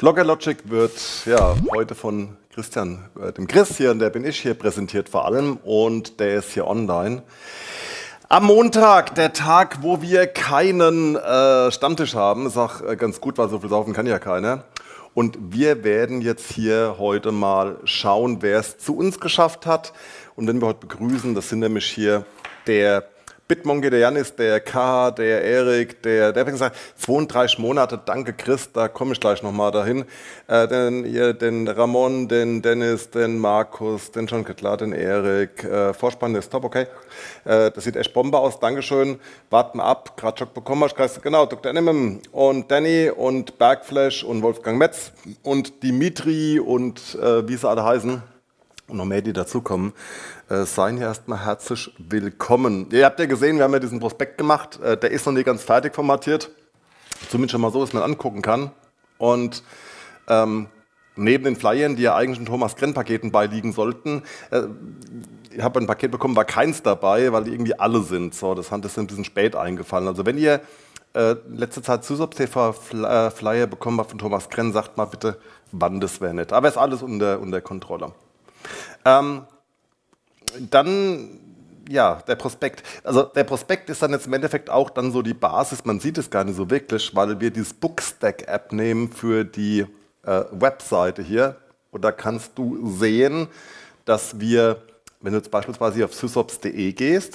Vlogger Logic wird ja heute von Christian, dem Chris hier, und der bin ich hier, präsentiert vor allem, und der ist hier online. Am Montag, der Tag, wo wir keinen Stammtisch haben, ist auch ganz gut, weil so viel saufen kann ja keiner. Und wir werden jetzt hier heute mal schauen, wer es zu uns geschafft hat. Und wenn wir heute begrüßen, das sind nämlich hier der Bitmonkey, der Janis, der K, der Erik, der hat gesagt, 32 Monate, danke Chris, da komme ich gleich nochmal dahin. Den Ramon, den Dennis, den Markus, den John Kettler, den Erik, Vorspann ist top, okay. Das sieht echt Bombe aus, Dankeschön. Warten wir ab, gerade Schock bekommen, genau, Dr. NMM und Danny und Bergflash und Wolfgang Metz und Dimitri und wie sie alle heißen. Und noch mehr, die dazukommen, seien hier erstmal herzlich willkommen. Ihr habt ja gesehen, wir haben ja diesen Prospekt gemacht, der ist noch nicht ganz fertig formatiert, zumindest schon mal so, dass man angucken kann. Und neben den Flyern, die ja eigentlich in Thomas Krenn-Paketen beiliegen sollten, ich habe ein Paket bekommen, war keins dabei, weil die irgendwie alle sind. So, das ist ein bisschen spät eingefallen. Also wenn ihr letzte Zeit Sysops TV Flyer bekommen habt von Thomas Krenn, sagt mal bitte, wann das wäre nett. Aber ist alles unter Kontrolle. Dann, ja, der Prospekt. Also der Prospekt ist dann jetzt im Endeffekt auch dann so die Basis, man sieht es gar nicht so wirklich, weil wir dieses Bookstack-App nehmen für die Webseite hier. Und da kannst du sehen, dass wir, wenn du jetzt beispielsweise hier auf sysops.de gehst,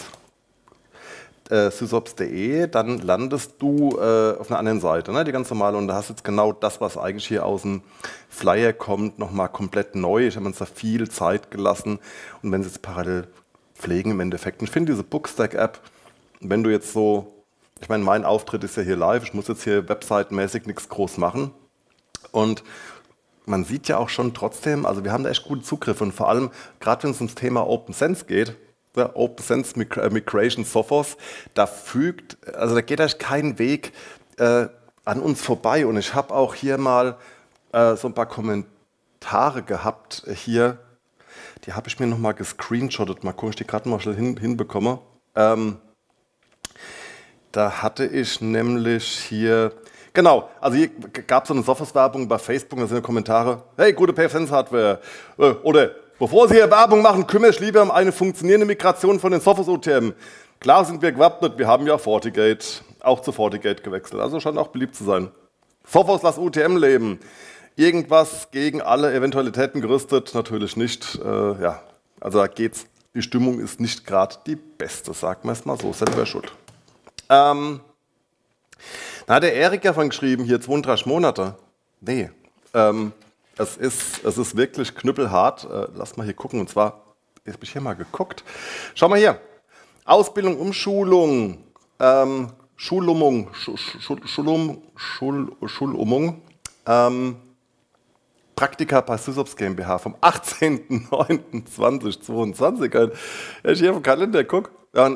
sysops.de, dann landest du auf einer anderen Seite, ne, die ganz normale, und da hast du jetzt genau das, was eigentlich hier aus dem Flyer kommt, nochmal komplett neu. Ich habe uns da viel Zeit gelassen, und wenn sie jetzt parallel pflegen im Endeffekt. Und ich finde diese Bookstack-App, wenn du jetzt so, ich meine, mein Auftritt ist ja hier live, ich muss jetzt hier webseitenmäßig nichts groß machen, und man sieht ja auch schon trotzdem, also wir haben da echt guten Zugriff, und vor allem, gerade wenn es ums Thema Open Sense geht, Open Sense Migration Sophos, da geht euch kein Weg an uns vorbei. Und ich habe auch hier mal so ein paar Kommentare gehabt hier, die habe ich mir nochmal gescreenshottet, mal gucken, ich die gerade mal schnell hinbekomme. Da hatte ich nämlich hier, genau, also hier gab es so eine Sophos-Werbung bei Facebook, da sind Kommentare, hey, gute PFSense-Hardware, oder bevor Sie hier Werbung machen, kümmere ich lieber um eine funktionierende Migration von den Sophos OTM. Klar sind wir gewappnet, wir haben ja FortiGate, auch zu FortiGate gewechselt, also scheint auch beliebt zu sein. Sophos, lass UTM leben. Irgendwas gegen alle Eventualitäten gerüstet? Natürlich nicht. Ja, also da geht's. Die Stimmung ist nicht gerade die beste, sagen wir es mal so, selber schuld. Da hat der Erik ja von geschrieben, hier 32 Monate. Nee, es ist wirklich knüppelhart. Lass mal hier gucken. Und zwar, jetzt habe ich hier mal geguckt. Schau mal hier. Ausbildung, Umschulung, Schulumung, Praktika bei Sysops GmbH vom 18.09.2022. Wenn ich hier auf den Kalender gucke, ja,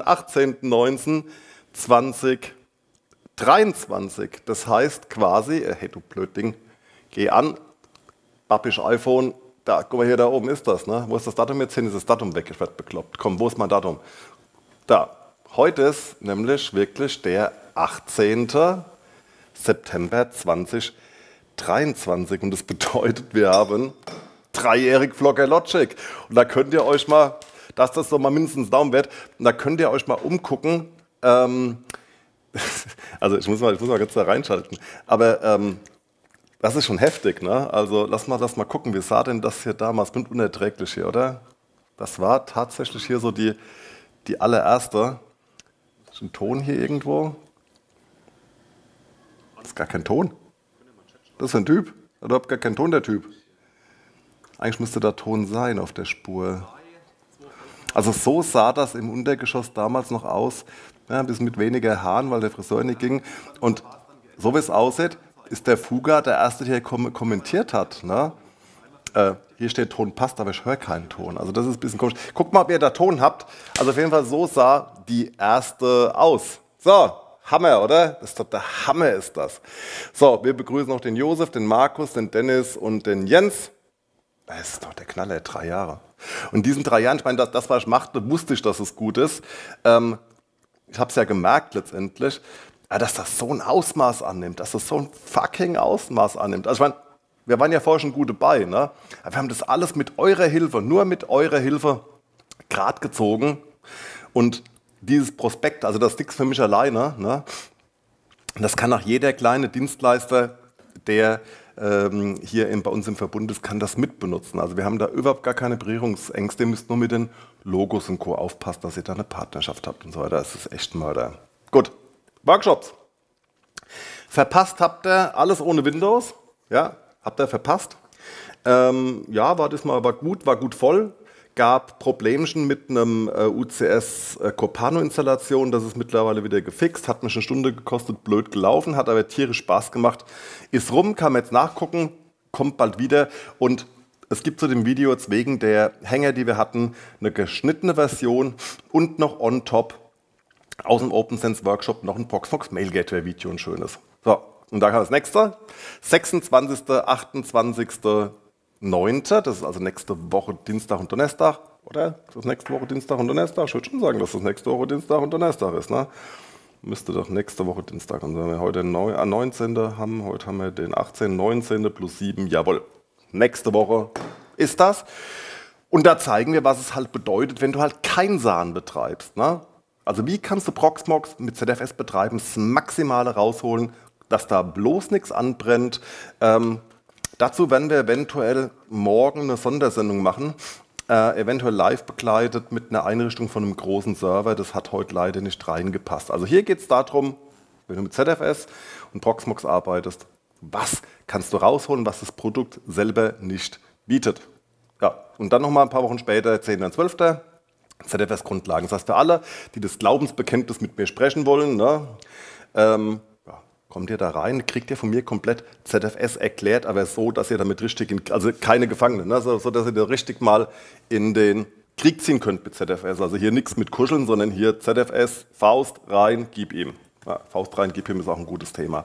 18.09.2023. Das heißt quasi, hey du Blödding, geh an, Babbisch iPhone, da, guck mal hier, da oben ist das, ne? Wo ist das Datum jetzt hin? Ist das Datum weg? Ich werde bekloppt. Komm, wo ist mein Datum? Da. Heute ist nämlich wirklich der 18. September 2023. Und das bedeutet, wir haben 3-jährig Vlogger Logic. Und da könnt ihr euch mal, dass das so mal mindestens Daumen wird, und da könnt ihr euch mal umgucken. Also ich muss mal ganz da reinschalten. Aber das ist schon heftig, ne? Also lass mal gucken, wie sah denn das hier damals? Bin unerträglich hier, oder? Das war tatsächlich hier so die allererste. Ist ein Ton hier irgendwo? Das ist gar kein Ton. Das ist ein Typ. Oder überhaupt gar kein Ton, der Typ. Eigentlich müsste da Ton sein auf der Spur. Also so sah das im Untergeschoss damals noch aus. Ja, ein bisschen mit weniger Haaren, weil der Friseur nicht ging. Und so wie es aussieht, ist der Fuga der Erste, der hier kommentiert hat. Ne? Hier steht, Ton passt, aber ich höre keinen Ton. Also das ist ein bisschen komisch. Guckt mal, ob ihr da Ton habt. Also auf jeden Fall, so sah die erste aus. So, Hammer, oder? Das ist doch der Hammer, ist das. So, wir begrüßen noch den Josef, den Markus, den Dennis und den Jens. Das ist doch der Knaller, 3 Jahre. Und in diesen 3 Jahren, ich meine, das, was ich machte, wusste ich, dass es gut ist. Ich habe es ja gemerkt letztendlich, dass das so ein Ausmaß annimmt, dass das so ein fucking Ausmaß annimmt. Also ich meine, Wir waren ja vorher schon gut dabei, ne? Aber wir haben das alles mit eurer Hilfe, nur mit eurer Hilfe gerade gezogen. Und dieses Prospekt, also das ist nichts für mich alleine, ne? Das kann auch jeder kleine Dienstleister, der hier bei uns im Verbund ist, kann das mitbenutzen. Also wir haben da überhaupt gar keine Berührungsängste. Ihr müsst nur mit den Logos und Co. aufpassen, dass ihr da eine Partnerschaft habt und so weiter. Das ist echt Mörder. Gut, Workshops. Verpasst habt ihr alles ohne Windows. Ja, habt ihr verpasst. Ja, war das mal war gut voll. Gab Problemchen mit einem UCS Copano-Installation, das ist mittlerweile wieder gefixt, hat mich eine Stunde gekostet, blöd gelaufen, hat aber tierisch Spaß gemacht. Ist rum, kann man jetzt nachgucken, kommt bald wieder und es gibt zu dem Video jetzt wegen der Hänger, die wir hatten, eine geschnittene Version und noch on top aus dem OpenSense Workshop noch ein Proxmox Mail Gateway Video, ein schönes. So, und da kam das nächste, 26., 28., 9. Das ist also nächste Woche Dienstag und Donnerstag, oder? Ist das nächste Woche Dienstag und Donnerstag? Ich würde schon sagen, dass das nächste Woche Dienstag und Donnerstag ist, ne? Müsste doch nächste Woche Dienstag. Und wenn wir heute den 19. haben, heute haben wir den 18., 19. plus 7, jawohl. Nächste Woche ist das. Und da zeigen wir, was es halt bedeutet, wenn du halt kein SAN betreibst, ne? Also wie kannst du Proxmox mit ZFS betreiben, das Maximale rausholen, dass da bloß nichts anbrennt. Dazu werden wir eventuell morgen eine Sondersendung machen, eventuell live begleitet mit einer Einrichtung von einem großen Server. Das hat heute leider nicht reingepasst. Also hier geht es darum, wenn du mit ZFS und Proxmox arbeitest, was kannst du rausholen, was das Produkt selber nicht bietet. Ja, und dann nochmal ein paar Wochen später, 10. und 12. ZFS-Grundlagen. Das heißt, für alle, die das Glaubensbekenntnis mit mir sprechen wollen, ne, kommt ihr da rein, kriegt ihr von mir komplett ZFS erklärt, aber so, dass ihr damit richtig, also keine Gefangenen, ne? So, dass ihr da richtig mal in den Krieg ziehen könnt mit ZFS. Also hier nichts mit Kuscheln, sondern hier ZFS, Faust rein, gib ihm. Ja, Faust rein, gib ihm ist auch ein gutes Thema.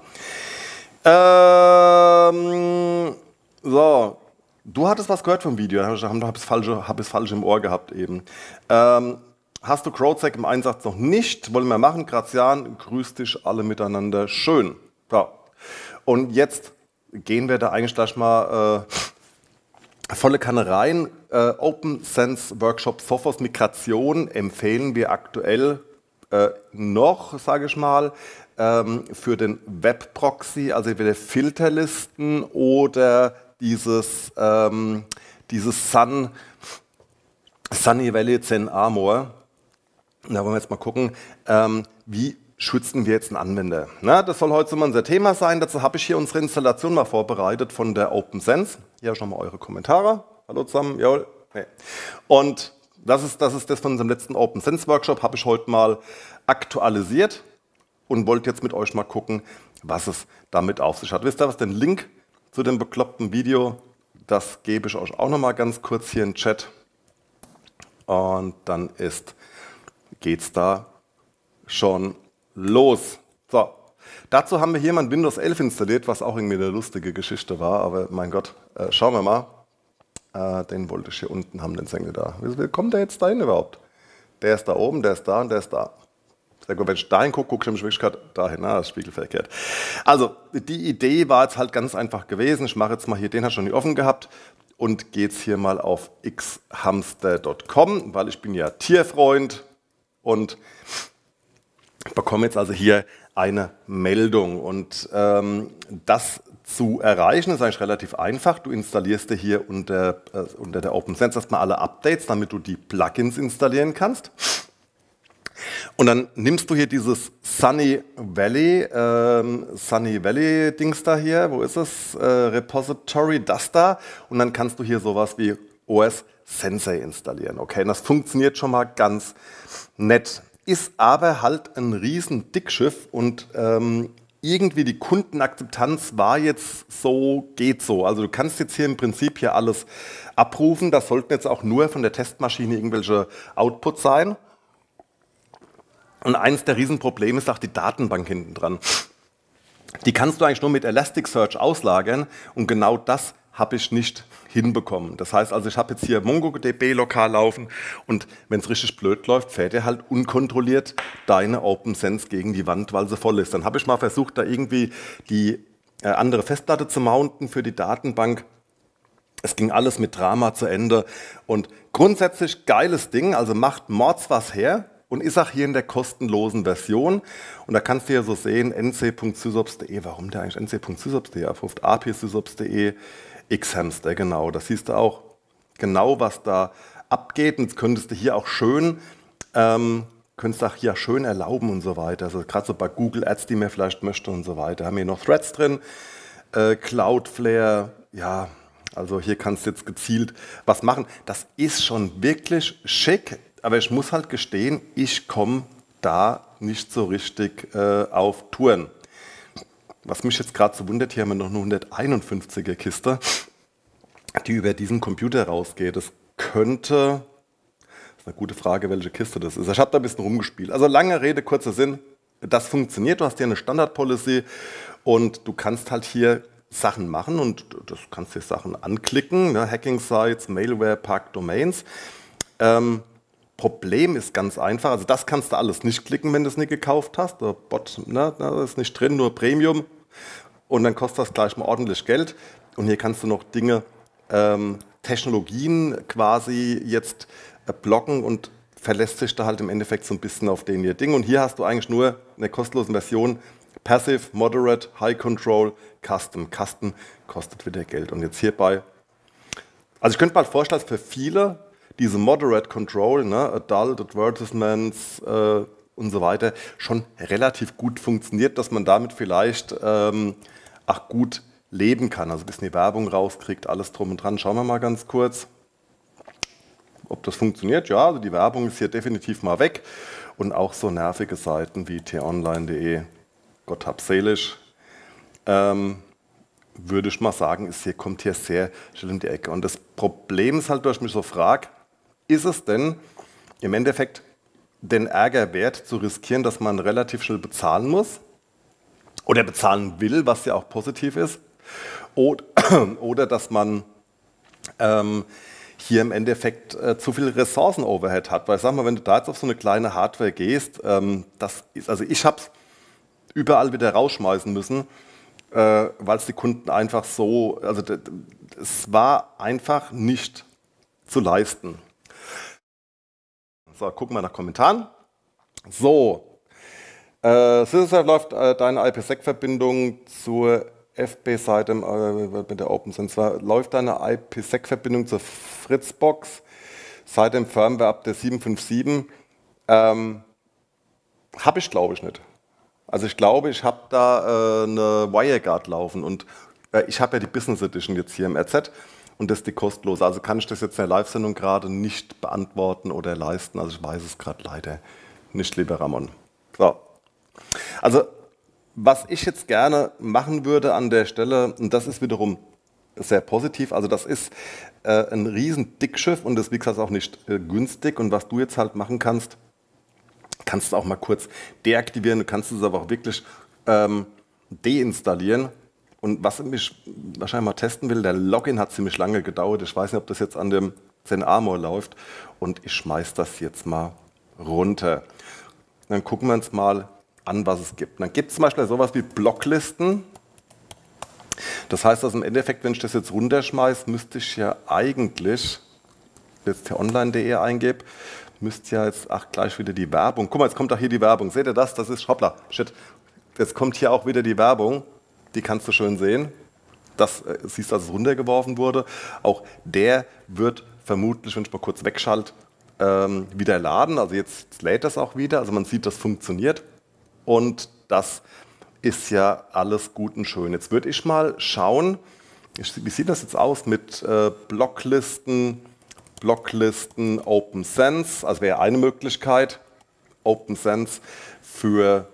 So, du hattest was gehört vom Video, hab es falsch im Ohr gehabt eben. Hast du CrowdSec im Einsatz noch nicht? Wollen wir machen. Grazian, grüß dich alle miteinander. Schön. Ja. Und jetzt gehen wir da eigentlich gleich mal volle Kanne rein. OpenSense Workshop Sophos Migration empfehlen wir aktuell noch, sage ich mal, für den Webproxy, also entweder Filterlisten oder dieses Sunny Valley Zen Armor. Da wollen wir jetzt mal gucken, wie schützen wir jetzt einen Anwender. Na, das soll heute so mal unser Thema sein. Dazu habe ich hier unsere Installation mal vorbereitet von der OpenSense. Hier schon mal eure Kommentare. Hallo zusammen. Jawohl. Nee. Und das ist das von unserem letzten OpenSense Workshop. Habe ich heute mal aktualisiert und wollte jetzt mit euch mal gucken, was es damit auf sich hat. Wisst ihr was? Den Link zu dem bekloppten Video, das gebe ich euch auch noch mal ganz kurz hier in den Chat. Und dann geht's da schon los. So, dazu haben wir hier mal Windows 11 installiert, was auch irgendwie eine lustige Geschichte war, aber mein Gott, schauen wir mal. Den wollte ich hier unten haben, den Sängel da. Wie kommt der jetzt dahin überhaupt? Der ist da oben, der ist da und der ist da. Sehr gut, wenn ich dahin gucke, gucke ich nämlich wirklich gerade dahin, das ist spiegelverkehrt. Also, die Idee war jetzt halt ganz einfach gewesen. Ich mache jetzt mal hier, den hat schon nicht offen gehabt. Und gehe jetzt hier mal auf xhamster.com, weil ich bin ja Tierfreund und bekomme jetzt also hier eine Meldung. Und das zu erreichen ist eigentlich relativ einfach. Du installierst dir hier unter der OpenSense erstmal alle Updates, damit du die Plugins installieren kannst. Und dann nimmst du hier dieses Sunny Valley Dings da hier, wo ist es? Repository, das da. Und dann kannst du hier sowas wie OS Sensei installieren. Okay, und das funktioniert schon mal ganz nett. Ist aber halt ein riesen Dickschiff und irgendwie die Kundenakzeptanz war jetzt so, geht so. Also du kannst jetzt hier im Prinzip hier alles abrufen. Das sollten jetzt auch nur von der Testmaschine irgendwelche Outputs sein. Und eines der Riesenprobleme ist auch die Datenbank hinten dran. Die kannst du eigentlich nur mit Elasticsearch auslagern und genau das habe ich nicht hinbekommen. Das heißt also, ich habe jetzt hier MongoDB lokal laufen und wenn es richtig blöd läuft, fährt er halt unkontrolliert deine OpenSense gegen die Wand, weil sie voll ist. Dann habe ich mal versucht, da irgendwie die andere Festplatte zu mounten für die Datenbank. Es ging alles mit Drama zu Ende und grundsätzlich geiles Ding, also macht Mords was her und ist auch hier in der kostenlosen Version. Und da kannst du ja so sehen, nc.sysops.de, warum der eigentlich nc.sysops.de aufruft, ap.sysops.de, xhamster, genau, da siehst du auch genau, was da abgeht. Und jetzt könntest du hier auch schön, erlauben und so weiter. Also gerade so bei Google Ads, die man vielleicht möchte und so weiter. Haben wir hier noch Threads drin, Cloudflare, ja, also hier kannst du jetzt gezielt was machen. Das ist schon wirklich schick, aber ich muss halt gestehen, ich komme da nicht so richtig auf Touren. Was mich jetzt gerade so wundert, hier haben wir noch eine 151er Kiste, die über diesen Computer rausgeht. Das könnte, das ist eine gute Frage, welche Kiste das ist. Ich habe da ein bisschen rumgespielt. Also lange Rede, kurzer Sinn, das funktioniert. Du hast hier eine Standard-Policy und du kannst halt hier Sachen machen und das kannst hier Sachen anklicken, ne? Hacking-Sites, Malware, Park Domains. Problem ist ganz einfach, also das kannst du alles nicht klicken, wenn du es nicht gekauft hast. Der Bot, ne, das ist nicht drin, nur Premium und dann kostet das gleich mal ordentlich Geld. Und hier kannst du noch Dinge, Technologien quasi jetzt blocken und verlässt sich da halt im Endeffekt so ein bisschen auf den hier Ding. Und hier hast du eigentlich nur in der kostenlosen Version Passive, Moderate, High Control, Custom. Custom kostet wieder Geld. Und jetzt hierbei, also ich könnte mal vorstellen, dass für viele diese Moderate Control, ne, Adult, Advertisements und so weiter, schon relativ gut funktioniert, dass man damit vielleicht auch gut leben kann. Also ein bisschen die Werbung rauskriegt, alles drum und dran. Schauen wir mal ganz kurz, ob das funktioniert. Ja, also die Werbung ist hier definitiv mal weg. Und auch so nervige Seiten wie t-online.de, Gott habselig, würde ich mal sagen, kommt hier sehr schnell in die Ecke. Und das Problem ist halt, dass ich mich so frage, ist es denn im Endeffekt den Ärger wert zu riskieren, dass man relativ schnell bezahlen muss oder bezahlen will, was ja auch positiv ist, oder dass man hier im Endeffekt zu viel Ressourcen-Overhead hat. Weil sag mal, wenn du da jetzt auf so eine kleine Hardware gehst, also ich habe es überall wieder rausschmeißen müssen, weil es die Kunden einfach so, also es war einfach nicht zu leisten. So, gucken wir nach Kommentaren. So, Sysops läuft deine IPsec-Verbindung zur FB-Seite mit der OpenSense. Läuft deine IPsec-Verbindung zur Fritzbox seit dem Firmware-Update 7.5.7? Habe ich, glaube ich, nicht. Also ich glaube, ich habe da eine WireGuard laufen und ich habe ja die Business Edition jetzt hier im RZ und das ist die kostenlose. Also kann ich das jetzt in der Live-Sendung gerade nicht beantworten oder leisten. Also ich weiß es gerade leider nicht, lieber Ramon. So. Also was ich jetzt gerne machen würde an der Stelle, und das ist wiederum sehr positiv, also das ist ein riesen Dickschiff und das ist wie gesagt auch nicht günstig und was du jetzt halt machen kannst, kannst du auch mal kurz deaktivieren, du kannst es aber auch wirklich deinstallieren. Und was ich wahrscheinlich mal testen will, der Login hat ziemlich lange gedauert. Ich weiß nicht, ob das jetzt an dem ZenArmor läuft. Und ich schmeiße das jetzt mal runter. Dann gucken wir uns mal an, was es gibt. Dann gibt es zum Beispiel sowas wie Blocklisten. Das heißt, dass im Endeffekt, wenn ich das jetzt runterschmeiße, müsste ich ja eigentlich, jetzt hier online.de eingebe, müsste ja jetzt, gleich wieder die Werbung. Guck mal, jetzt kommt auch hier die Werbung. Seht ihr das? Das ist, hoppla, shit. Jetzt kommt hier auch wieder die Werbung. Die kannst du schön sehen. Das siehst du, dass es runtergeworfen wurde. Auch der wird vermutlich, wenn ich mal kurz wegschalte, wieder laden. Also jetzt lädt das auch wieder. Also man sieht, das funktioniert. Und das ist ja alles gut und schön. Jetzt würde ich mal schauen, wie sieht das jetzt aus mit Blocklisten, OpenSense. Also wäre eine Möglichkeit, OpenSense für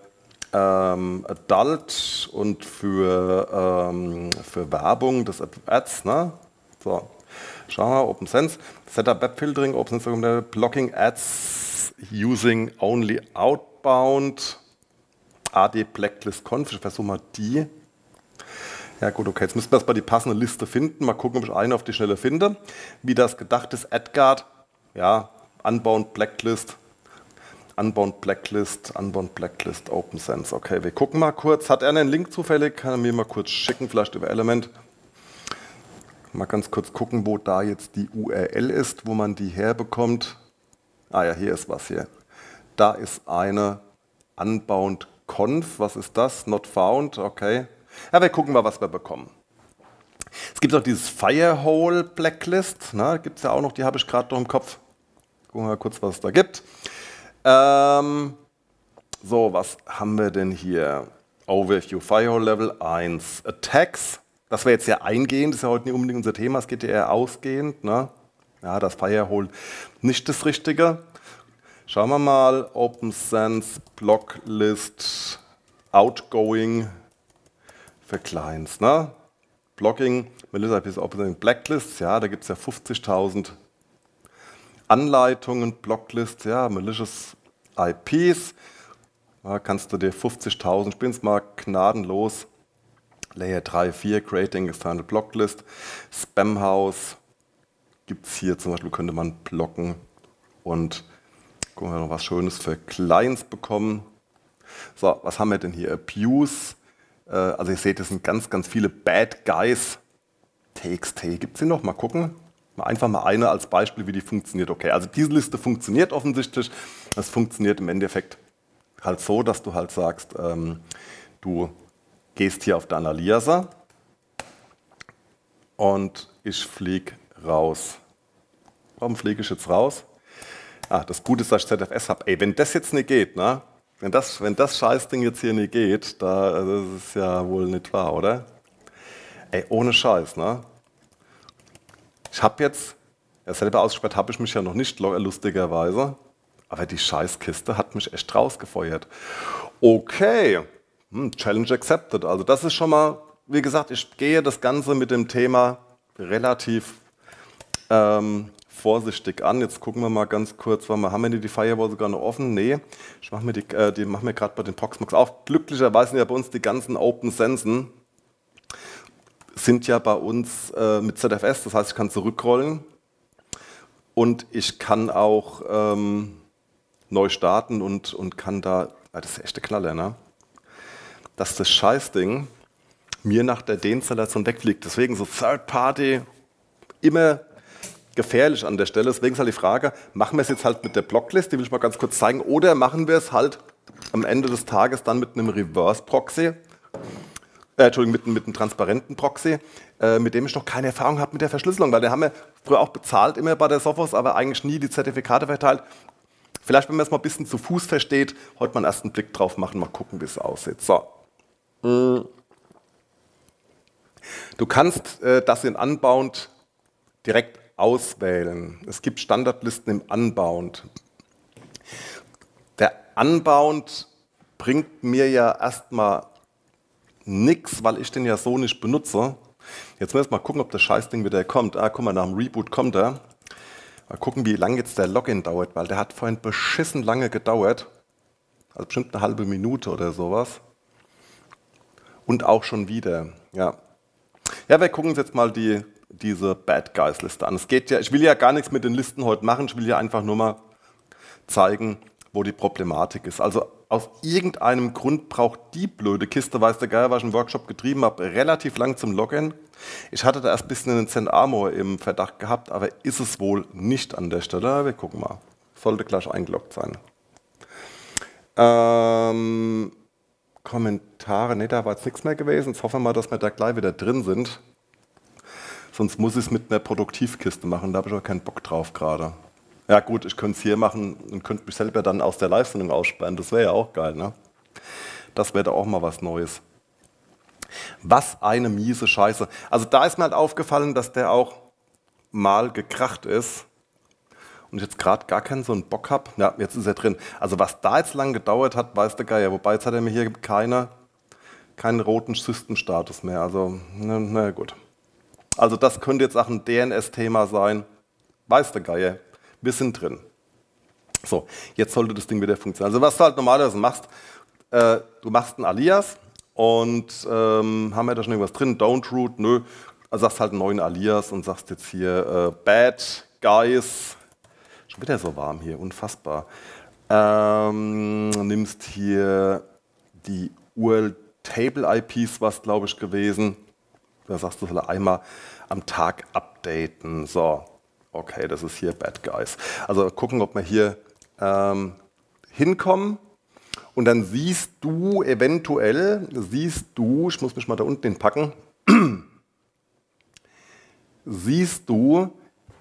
Adult und für Werbung des Ads. Ne? So, schauen wir mal, OpenSense, Setup Web Filtering, OpenSense, Blocking Ads using only outbound, AD Blacklist Conf, ich versuche mal die. Ja gut, okay, jetzt müssen wir erstmal die passende Liste finden, mal gucken, ob ich eine auf die Schnelle finde. Wie das gedacht ist, AdGuard, ja, Unbound Blacklist. Unbound Blacklist, OpenSense. Okay, wir gucken mal kurz. Hat er einen Link zufällig? Kann er mir mal kurz schicken, vielleicht über Element. Mal ganz kurz gucken, wo da jetzt die URL ist, wo man die herbekommt. Ah ja, hier ist was hier. Da ist eine Unbound Conf. Was ist das? Not found. Okay. Ja, wir gucken mal, was wir bekommen. Es gibt auch dieses Firehole Blacklist. Gibt es ja auch noch, die habe ich gerade noch im Kopf. Gucken wir mal kurz, was es da gibt. So, was haben wir denn hier? Overview, Firehole Level 1, Attacks. Das wäre jetzt ja eingehend, das ist ja heute nicht unbedingt unser Thema, es geht ja eher ausgehend. Ne? Ja, das Firehole nicht das Richtige. Schauen wir mal, OpenSense, Blocklist, Outgoing für Clients. Ne? Blocking, Malicious Opening Blacklists, ja, da gibt es ja 50.000 Anleitungen, Blocklists, ja, Malicious IPs. Da kannst du dir 50.000, spielst mal gnadenlos. Layer 3, 4, Creating External Blocklist, Spamhaus gibt es hier zum Beispiel, könnte man blocken und gucken wir noch was Schönes für Clients bekommen. So, was haben wir denn hier? Abuse, also ihr seht, das sind ganz, ganz viele Bad Guys. TXT, gibt es die noch? Mal gucken. Einfach mal eine als Beispiel, wie die funktioniert. Okay, also diese Liste funktioniert offensichtlich. Das funktioniert im Endeffekt halt so, dass du halt sagst, du gehst hier auf deinen Aliaser und ich fliege raus. Warum fliege ich jetzt raus? Das Gute ist, dass ich ZFS habe. Ey, wenn das jetzt nicht geht, ne? Wenn das Scheißding jetzt hier nicht geht, das ist ja wohl nicht wahr, oder? Ey, ohne Scheiß, ne? Ich habe jetzt, ja, selber ausgesperrt habe ich mich ja noch nicht, lustigerweise, aber die Scheißkiste hat mich echt rausgefeuert. Okay, Challenge accepted. Also das ist schon mal, wie gesagt, ich gehe das Ganze mit dem Thema relativ vorsichtig an. Jetzt gucken wir mal ganz kurz, haben wir die Firewall sogar noch offen? Nee, ich mache mir die machen wir gerade bei den Proxmox auf. Glücklicherweise sind ja bei uns die ganzen OpenSensen sind ja bei uns mit ZFS, das heißt, ich kann zurückrollen und ich kann auch neu starten und kann da, das ist echt der Knaller, ne? Dass das Scheißding mir nach der Deinstallation wegfliegt. Deswegen so Third Party immer gefährlich an der Stelle. Deswegen ist halt die Frage, machen wir es jetzt halt mit der Blocklist, die will ich mal ganz kurz zeigen, oder machen wir es halt am Ende des Tages dann mit einem Reverse Proxy, Entschuldigung, mit einem transparenten Proxy, mit dem ich noch keine Erfahrung habe mit der Verschlüsselung, weil den haben wir früher auch bezahlt, immer bei der Sophos, aber eigentlich nie die Zertifikate verteilt. Vielleicht, wenn man es mal ein bisschen zu Fuß versteht, heute mal einen ersten Blick drauf machen, mal gucken, wie es aussieht. So. Du kannst das in Unbound direkt auswählen. Es gibt Standardlisten im Unbound. Der Unbound bringt mir ja erstmal nichts, weil ich den ja so nicht benutze. Jetzt müssen wir mal gucken, ob das Scheißding wieder kommt. Guck mal, nach dem Reboot kommt er. Mal gucken, wie lange jetzt der Login dauert, weil der hat vorhin beschissen lange gedauert. Also bestimmt eine halbe Minute oder sowas. Und auch schon wieder. Ja, wir gucken uns jetzt mal diese Bad Guys Liste an. Es geht ja, ich will ja gar nichts mit den Listen heute machen, ich will ja einfach nur mal zeigen, wo die Problematik ist. Also aus irgendeinem Grund braucht die blöde Kiste, weiß der Geier, was ich im Workshop getrieben habe, relativ lang zum Login. Ich hatte da erst ein bisschen einen Zen Armor im Verdacht gehabt, aber ist es wohl nicht an der Stelle. Wir gucken mal. Sollte gleich eingeloggt sein. Kommentare, ne, da war jetzt nichts mehr gewesen. Jetzt hoffen wir mal, dass wir da gleich wieder drin sind. Sonst muss ich es mit einer Produktivkiste machen, da habe ich aber keinen Bock drauf gerade. Ja gut, ich könnte es hier machen und könnte mich selber dann aus der Live-Sendung aussperren, das wäre ja auch geil, ne? Das wäre da auch mal was Neues. Was eine miese Scheiße. Also da ist mir halt aufgefallen, dass der auch mal gekracht ist und ich jetzt gerade gar keinen so einen Bock habe. Ja, jetzt ist er drin. Also was da jetzt lang gedauert hat, weiß der Geier. Wobei jetzt hat er mir hier keinen roten Systemstatus mehr. Also, na gut. Also das könnte jetzt auch ein DNS-Thema sein. Weiß der Geier. Wir sind drin. So, jetzt sollte das Ding wieder funktionieren. Also was du halt normalerweise machst, du machst ein Alias und haben wir da schon irgendwas drin? Don't root, nö. Also sagst halt einen neuen Alias und sagst jetzt hier Bad Guys. Schon wieder so warm hier, unfassbar. Nimmst hier die URL-Table-IPs, was glaube ich gewesen. Da sagst du, soll er einmal am Tag updaten. So, okay, das ist hier Bad Guys. Also gucken, ob wir hier hinkommen. Und dann siehst du eventuell, ich muss mich mal da unten hinpacken, siehst du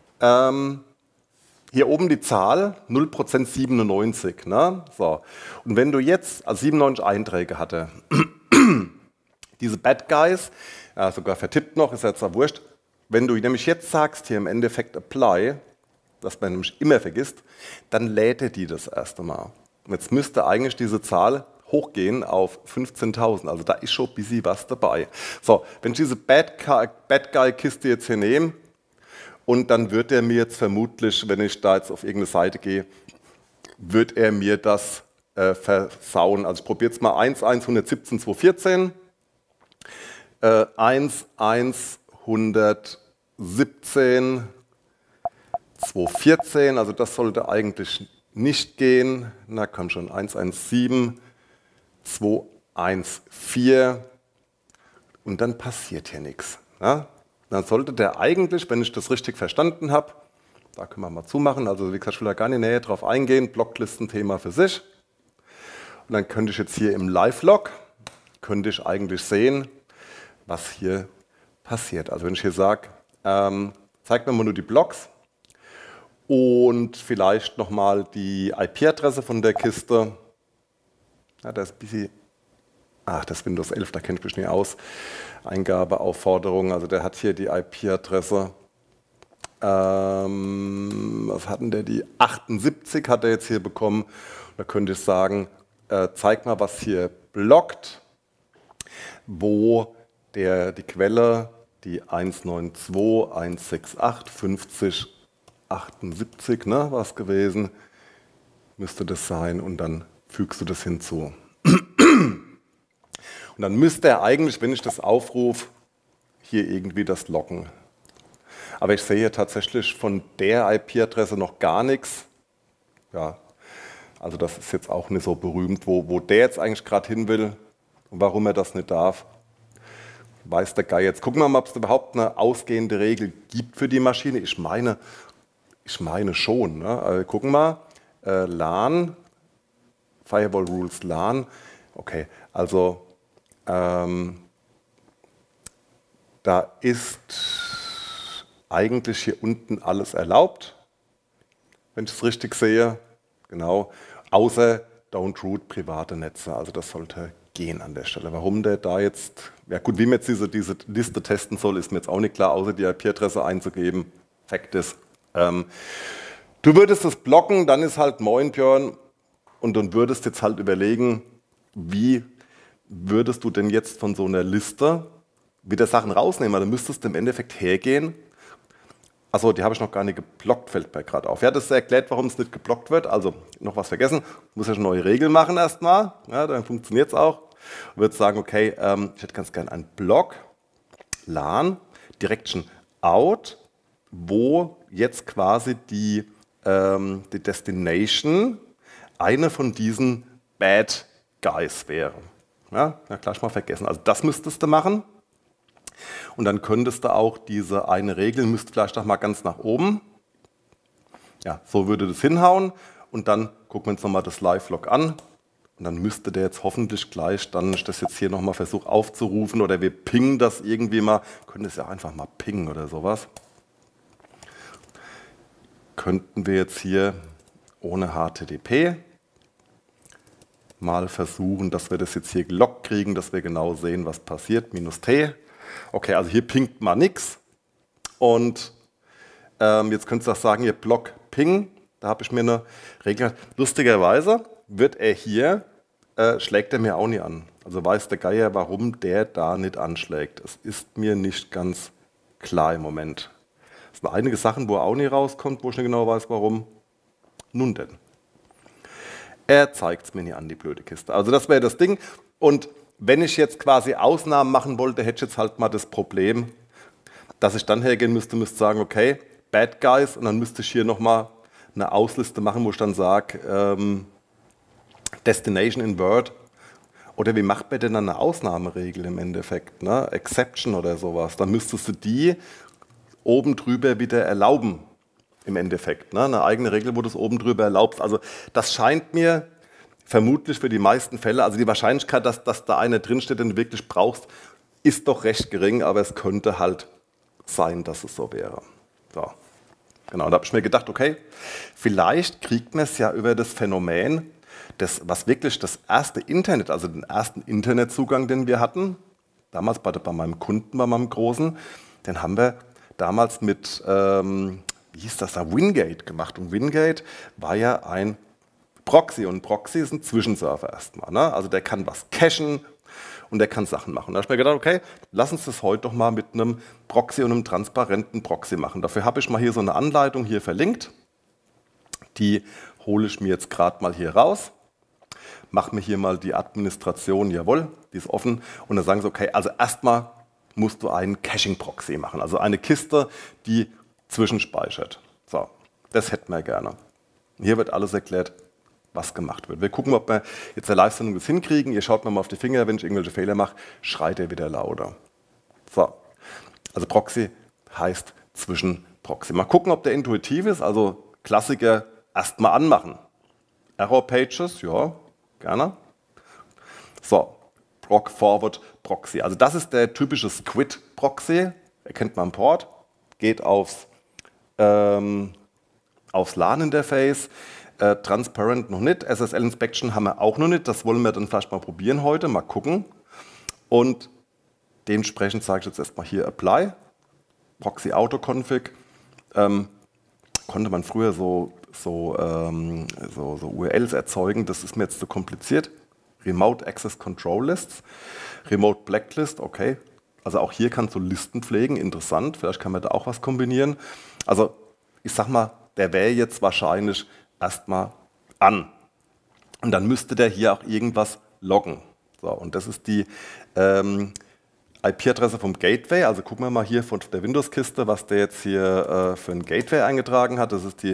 hier oben die Zahl 0% 97. Ne? So. Und wenn du jetzt, also 97 Einträge hatte, diese Bad Guys, sogar vertippt noch, ist jetzt ja wurscht, wenn du nämlich jetzt sagst, hier im Endeffekt Apply, was man nämlich immer vergisst, dann lädt er die das erste Mal. Und jetzt müsste eigentlich diese Zahl hochgehen auf 15.000. Also da ist schon ein bisschen was dabei. So, wenn ich diese Bad Guy-Kiste jetzt hier nehme, und dann wird er mir jetzt vermutlich, wenn ich da jetzt auf irgendeine Seite gehe, wird er mir das versauen. Also ich probiere jetzt mal 1.1.117.214, 1.117.214, also das sollte eigentlich nicht gehen. Na komm schon, 1.1.7.2.1.4 und dann passiert hier nichts. Ja? Dann sollte der eigentlich, wenn ich das richtig verstanden habe, da können wir mal zumachen, also wie gesagt, ich will da gar nicht näher drauf eingehen, Blocklisten-Thema für sich. Und dann könnte ich jetzt hier im Live-Log, könnte ich eigentlich sehen, was hier passiert. Also wenn ich hier sage, zeig mir mal nur die Blocks und vielleicht nochmal die IP-Adresse von der Kiste. Ja, das ist ein bisschen, das ist Windows 11, da kenne ich mich nicht aus. Eingabeaufforderung, also der hat hier die IP-Adresse. Was hatten der? Die 78 hat er jetzt hier bekommen. Da könnte ich sagen, zeig mal, was hier blockt, wo die Quelle, die 192.168.50.78, ne, was gewesen, müsste das sein und dann fügst du das hinzu. Und dann müsste er eigentlich, wenn ich das aufrufe, hier irgendwie das loggen. Aber ich sehe hier tatsächlich von der IP-Adresse noch gar nichts. Ja, also das ist jetzt auch nicht so berühmt, wo der jetzt eigentlich gerade hin will und warum er das nicht darf, weiß der Guy jetzt. Gucken wir mal, ob es überhaupt eine ausgehende Regel gibt für die Maschine. Ich meine schon. Ne? Also gucken wir mal, LAN, Firewall Rules LAN. Okay, also da ist eigentlich hier unten alles erlaubt, wenn ich es richtig sehe. Genau, außer Don't Root private Netze. Also das sollte gehen an der Stelle. Warum der da jetzt, ja gut, wie man jetzt diese Liste testen soll, ist mir jetzt auch nicht klar, außer die IP-Adresse einzugeben. Fakt ist, du würdest es blocken, dann ist halt Moin Björn und dann würdest jetzt halt überlegen, wie würdest du denn jetzt von so einer Liste wieder Sachen rausnehmen? Dann müsstest du im Endeffekt hergehen. Achso, die habe ich noch gar nicht geblockt, fällt mir gerade auf. Ja, das erklärt, warum es nicht geblockt wird. Also noch was vergessen. Ich muss ja eine neue Regel machen erstmal. Ja, dann funktioniert es auch. Ich würde sagen, okay, ich hätte ganz gerne einen Block, LAN, Direction Out, wo jetzt quasi die Destination eine von diesen Bad Guys wäre. Ja, gleich mal vergessen. Also das müsstest du machen. Und dann könntest du auch diese eine Regel, müsst vielleicht noch mal ganz nach oben. Ja, so würde das hinhauen. Und dann gucken wir uns nochmal das Live-Log an. Und dann müsste der jetzt hoffentlich gleich, dann ich das jetzt hier nochmal versuche aufzurufen oder wir pingen das irgendwie mal. Können das ja einfach mal pingen oder sowas. Könnten wir jetzt hier ohne HTTP mal versuchen, dass wir das jetzt hier gelockt kriegen, dass wir genau sehen, was passiert. -T. Okay, also hier pingt mal nichts. Und jetzt könntest du auch sagen, hier Block Ping. Da habe ich mir eine Regel. Lustigerweise wird er hier, schlägt er mir auch nicht an. Also weiß der Geier, warum der da nicht anschlägt. Es ist mir nicht ganz klar im Moment. Es sind einige Sachen, wo er auch nicht rauskommt, wo ich nicht genau weiß, warum. Nun denn. Er zeigt es mir nicht an, die blöde Kiste. Also das wäre das Ding. Und wenn ich jetzt quasi Ausnahmen machen wollte, hätte ich jetzt halt mal das Problem, dass ich dann hergehen müsste sagen, okay, Bad Guys, und dann müsste ich hier nochmal eine Ausliste machen, wo ich dann sage, Destination in Word. Oder wie macht man denn dann eine Ausnahmeregel im Endeffekt, ne? Exception oder sowas. Dann müsstest du die oben drüber wieder erlauben, im Endeffekt. Ne? Eine eigene Regel, wo du es oben drüber erlaubst. Also das scheint mir vermutlich für die meisten Fälle, also die Wahrscheinlichkeit, dass da eine drinsteht, den du wirklich brauchst, ist doch recht gering, aber es könnte halt sein, dass es so wäre. So. Genau, da habe ich mir gedacht, okay, vielleicht kriegt man es ja über das Phänomen, was wirklich das erste Internet, also den ersten Internetzugang, den wir hatten, damals bei meinem Kunden, bei meinem Großen, den haben wir damals mit, wie hieß das da, Wingate gemacht. Und Wingate war ja ein Proxy. Und Proxy ist ein Zwischenserver erstmal. Ne? Also der kann was cachen und der kann Sachen machen. Da habe ich mir gedacht, okay, lass uns das heute doch mal mit einem Proxy und einem transparenten Proxy machen. Dafür habe ich mal hier so eine Anleitung hier verlinkt. Die hole ich mir jetzt gerade mal hier raus. Mache mir hier mal die Administration, jawohl, die ist offen. Und dann sagen sie, okay, also erstmal musst du einen Caching-Proxy machen. Also eine Kiste, die zwischenspeichert. So, das hätten wir gerne. Hier wird alles erklärt, was gemacht wird. Wir gucken, ob wir jetzt der Live-Sendung das hinkriegen. Ihr schaut mir mal auf die Finger, wenn ich irgendwelche Fehler mache, schreit ihr wieder lauter. So, also Proxy heißt Zwischenproxy. Mal gucken, ob der intuitiv ist. Also Klassiker erstmal anmachen. Error Pages, ja, gerne. So, Proc Forward Proxy. Also das ist der typische Squid Proxy. Erkennt man am Port. Geht aufs LAN-Interface. Transparent noch nicht. SSL Inspection haben wir auch noch nicht. Das wollen wir dann vielleicht mal probieren heute. Mal gucken. Und dementsprechend sage ich jetzt erstmal hier Apply. Proxy Auto Config. Konnte man früher so URLs erzeugen. Das ist mir jetzt zu kompliziert. Remote Access Control Lists. Remote Blacklist, okay. Also auch hier kannst du Listen pflegen. Interessant. Vielleicht kann man da auch was kombinieren. Also ich sag mal, der wäre jetzt wahrscheinlich erstmal an. Und dann müsste der hier auch irgendwas loggen. So, und das ist die IP-Adresse vom Gateway. Also gucken wir mal hier von der Windows-Kiste, was der jetzt hier für ein Gateway eingetragen hat. Das ist die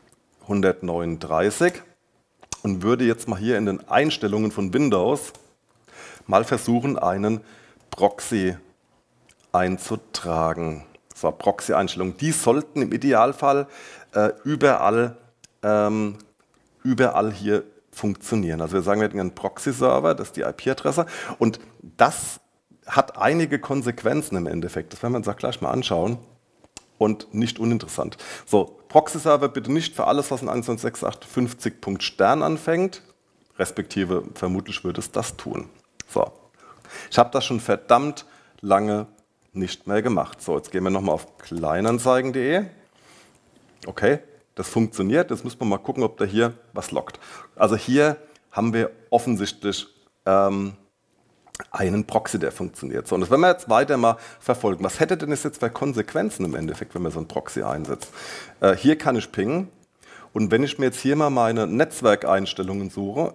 139. Und würde jetzt mal hier in den Einstellungen von Windows mal versuchen, einen Proxy einzutragen. So, Proxy-Einstellungen. Die sollten im Idealfall überall hier funktionieren. Also wir sagen, wir hätten einen Proxy-Server, das ist die IP-Adresse. Und das hat einige Konsequenzen im Endeffekt. Das werden wir uns auch gleich mal anschauen. Und nicht uninteressant. So, Proxy-Server bitte nicht für alles, was in 192.6.50. anfängt. Respektive, vermutlich würde es das tun. So, ich habe das schon verdammt lange nicht mehr gemacht. So, jetzt gehen wir nochmal auf kleinanzeigen.de. Okay, das funktioniert. Jetzt müssen wir mal gucken, ob der hier was lockt. Also hier haben wir offensichtlich einen Proxy, der funktioniert. So, und das werden wir jetzt weiter mal verfolgen. Was hätte denn das jetzt für Konsequenzen im Endeffekt, wenn man so einen Proxy einsetzt? Hier kann ich pingen. Und wenn ich mir jetzt hier mal meine Netzwerkeinstellungen suche,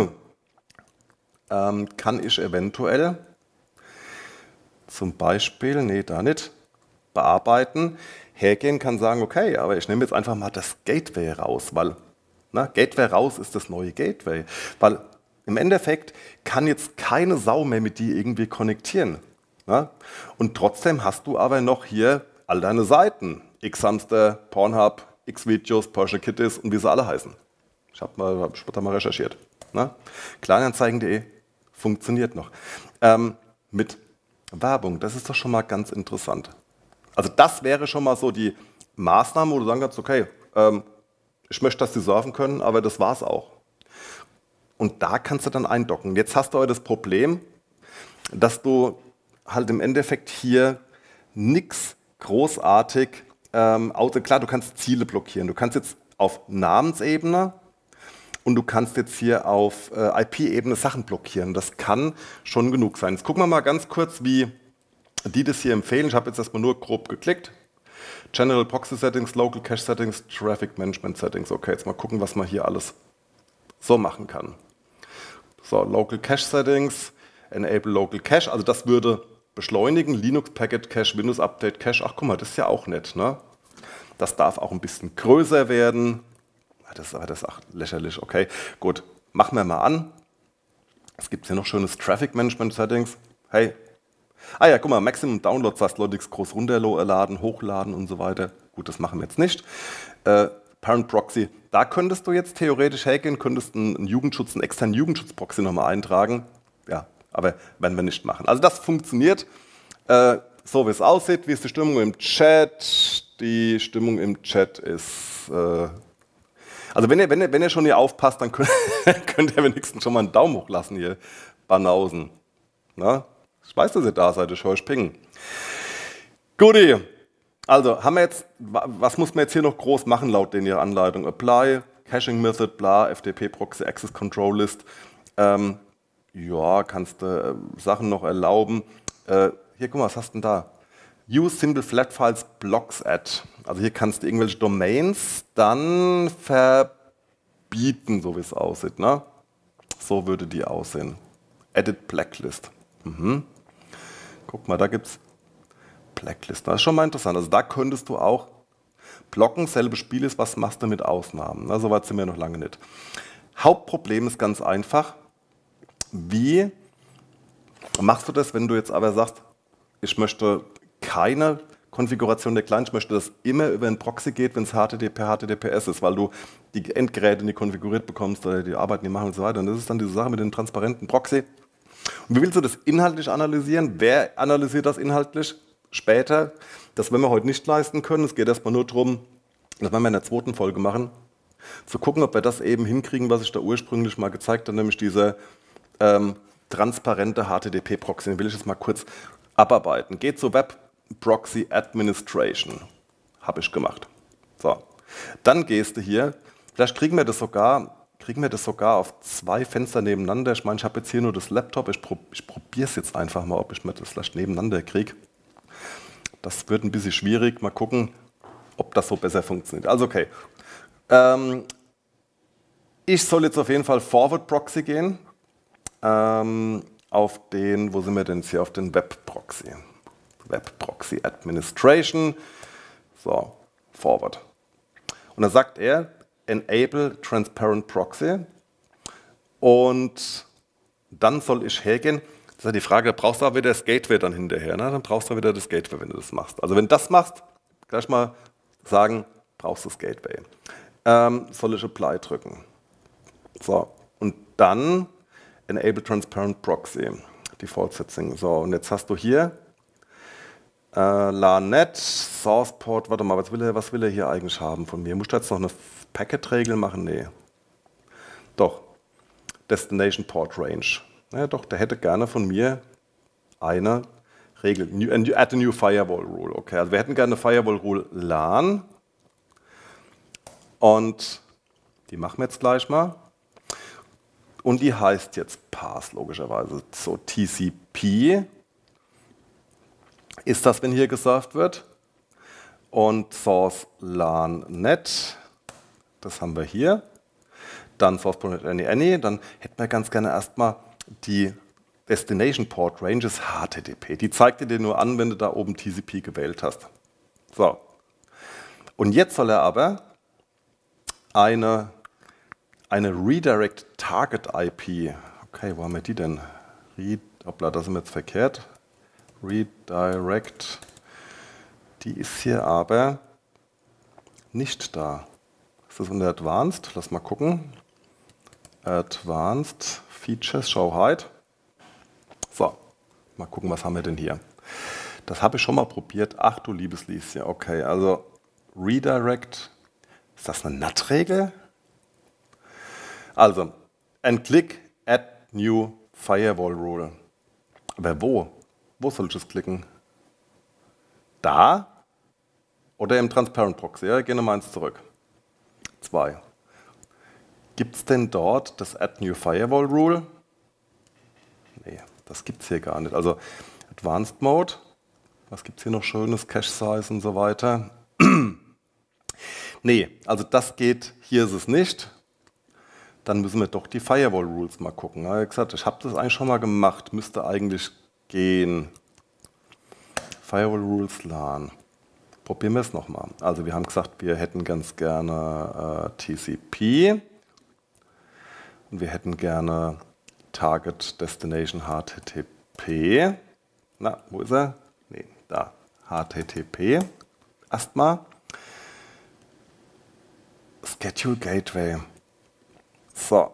kann ich eventuell zum Beispiel, nee, da nicht, bearbeiten, hergehen, kann sagen, okay, aber ich nehme jetzt einfach mal das Gateway raus, weil Gateway raus ist das neue Gateway, weil im Endeffekt kann jetzt keine Sau mehr mit dir irgendwie konnektieren. Ne? Und trotzdem hast du aber noch hier all deine Seiten, Xhamster, Pornhub, Xvideos, Porsche Kitties und wie sie alle heißen. Ich habe da mal recherchiert. Ne? Kleinanzeigen.de funktioniert noch. Mit Werbung, das ist doch schon mal ganz interessant. Also das wäre schon mal so die Maßnahme, wo du sagen kannst, okay, ich möchte, dass die surfen können, aber das war's auch. Und da kannst du dann eindocken. Jetzt hast du aber das Problem, dass du halt im Endeffekt hier nichts großartig, klar, du kannst Ziele blockieren. Du kannst jetzt auf Namensebene und du kannst jetzt hier auf IP-Ebene Sachen blockieren. Das kann schon genug sein. Jetzt gucken wir mal ganz kurz, wie die das hier empfehlen. Ich habe jetzt erstmal nur grob geklickt. General Proxy Settings, Local Cache Settings, Traffic Management Settings. Okay, jetzt mal gucken, was man hier alles so machen kann. So, Local Cache Settings, Enable Local Cache, also das würde beschleunigen, Linux Packet Cache, Windows Update Cache, ach guck mal, das ist ja auch nett, ne? Das darf auch ein bisschen größer werden, das ist auch lächerlich, okay, gut, machen wir mal an. Es gibt hier noch schönes Traffic Management Settings. Hey, ja, guck mal, Maximum Download, das heißt, Leute nichts groß runterladen, hochladen und so weiter. Gut, das machen wir jetzt nicht. Parent Proxy, da könntest du jetzt theoretisch hergehen, könntest einen Jugendschutz, einen externen Jugendschutz-Proxy nochmal eintragen. Ja, aber werden wir nicht machen. Also das funktioniert so, wie es aussieht. Wie ist die Stimmung im Chat? Die Stimmung im Chat ist... also wenn ihr schon hier aufpasst, dann könnt ihr wenigstens schon mal einen Daumen hoch lassen hier, Banausen. Na? Ich weiß, dass ihr da seid, ich höre euch pingen. Guti, also haben wir jetzt, was muss man jetzt hier noch groß machen laut in Ihrer Anleitung? Apply, Caching Method, bla, FTP Proxy Access Control List. Ja, kannst du Sachen noch erlauben. Hier, guck mal, was hast du denn da? Use Simple Flat Files Blocks Add. Also hier kannst du irgendwelche Domains dann verbieten, so wie es aussieht. Ne? So würde die aussehen. Edit Blacklist. Guck mal, da gibt es Blacklist. Das ist schon mal interessant. Also da könntest du auch blocken, selbe Spiel ist, was machst du mit Ausnahmen? Na, so weit sind wir noch lange nicht. Hauptproblem ist ganz einfach. Wie machst du das, wenn du jetzt aber sagst, ich möchte keine Konfiguration der Client, ich möchte, dass immer über einen Proxy geht, wenn es HTTPS ist, weil du die Endgeräte nicht konfiguriert bekommst oder die Arbeit nicht machen und so weiter. Und das ist dann diese Sache mit dem transparenten Proxy. Und wie willst du das inhaltlich analysieren? Wer analysiert das inhaltlich? Später. Das werden wir heute nicht leisten können. Es geht erstmal nur darum, das werden wir in der zweiten Folge machen, zu gucken, ob wir das eben hinkriegen, was ich da ursprünglich mal gezeigt habe, nämlich diese transparente HTTP-Proxy. Den will ich jetzt mal kurz abarbeiten. Geht zur Web Proxy Administration. Habe ich gemacht. So. Dann gehst du hier, vielleicht kriegen wir das sogar auf 2 Fenster nebeneinander. Ich meine, ich habe jetzt hier nur das Laptop. Ich probiere es jetzt einfach mal, ob ich mir das vielleicht nebeneinander kriege. Das wird ein bisschen schwierig. Mal gucken, ob das so besser funktioniert. Also okay. Ich soll jetzt auf jeden Fall Forward Proxy gehen. Auf den, wo sind wir denn jetzt hier? Auf den Web Proxy. Web Proxy Administration. So, Forward. Und dann sagt er, Enable Transparent Proxy. Und dann soll ich hergehen. Das ist ja die Frage, brauchst du auch wieder das Gateway dann hinterher. Ne? Dann brauchst du wieder das Gateway, wenn du das machst. Also wenn du das machst, gleich mal sagen, brauchst du das Gateway. Soll ich Apply drücken. So, und dann Enable Transparent Proxy. Default Setting. So, und jetzt hast du hier LAN-Net, Source Port, warte mal, was will er hier eigentlich haben von mir? Muss ich jetzt noch eine Packet-Regel machen? Nee. Doch. Destination Port Range. Ja, doch, der hätte gerne von mir eine Regel. Add a new Firewall Rule. Okay, also wir hätten gerne eine Firewall Rule LAN. Und die machen wir jetzt gleich mal. Und die heißt jetzt Pass, logischerweise. So, TCP ist das, wenn hier gesurft wird. Und Source LAN Net, das haben wir hier. Dann Source.net any. Dann hätten wir ganz gerne erstmal die Destination Port Ranges HTTP. Die zeigt dir nur an, wenn du da oben TCP gewählt hast. So. Und jetzt soll er aber eine Redirect Target IP. Okay, wo haben wir die denn? Hoppla, das sind wir jetzt verkehrt. Redirect. Die ist hier aber nicht da. Ist das unter Advanced? Lass mal gucken. Advanced Features, Show Hide. So, mal gucken, was haben wir denn hier. Das habe ich schon mal probiert. Ach du liebes Lieschen. Okay, also Redirect. Ist das eine NAT-Regel? Also, and click Add New Firewall Rule. Aber wo? Wo soll ich das klicken? Da? Oder im Transparent Proxy? Ja, gehen wir mal eins zurück. 2. Gibt es denn dort das Add New Firewall Rule? Nee, das gibt es hier gar nicht. Also Advanced Mode. Was gibt es hier noch Schönes? Cache Size und so weiter. Nee, also das geht. Hier ist es nicht. Dann müssen wir doch die Firewall Rules mal gucken. Ja, wie gesagt, ich habe das eigentlich schon mal gemacht. Müsste eigentlich gehen. Firewall Rules LAN. Probieren wir es nochmal. Also wir haben gesagt, wir hätten ganz gerne TCP. Und wir hätten gerne Target Destination HTTP. Na, wo ist er? Nee, da. HTTP. Erstmal. Schedule Gateway. So.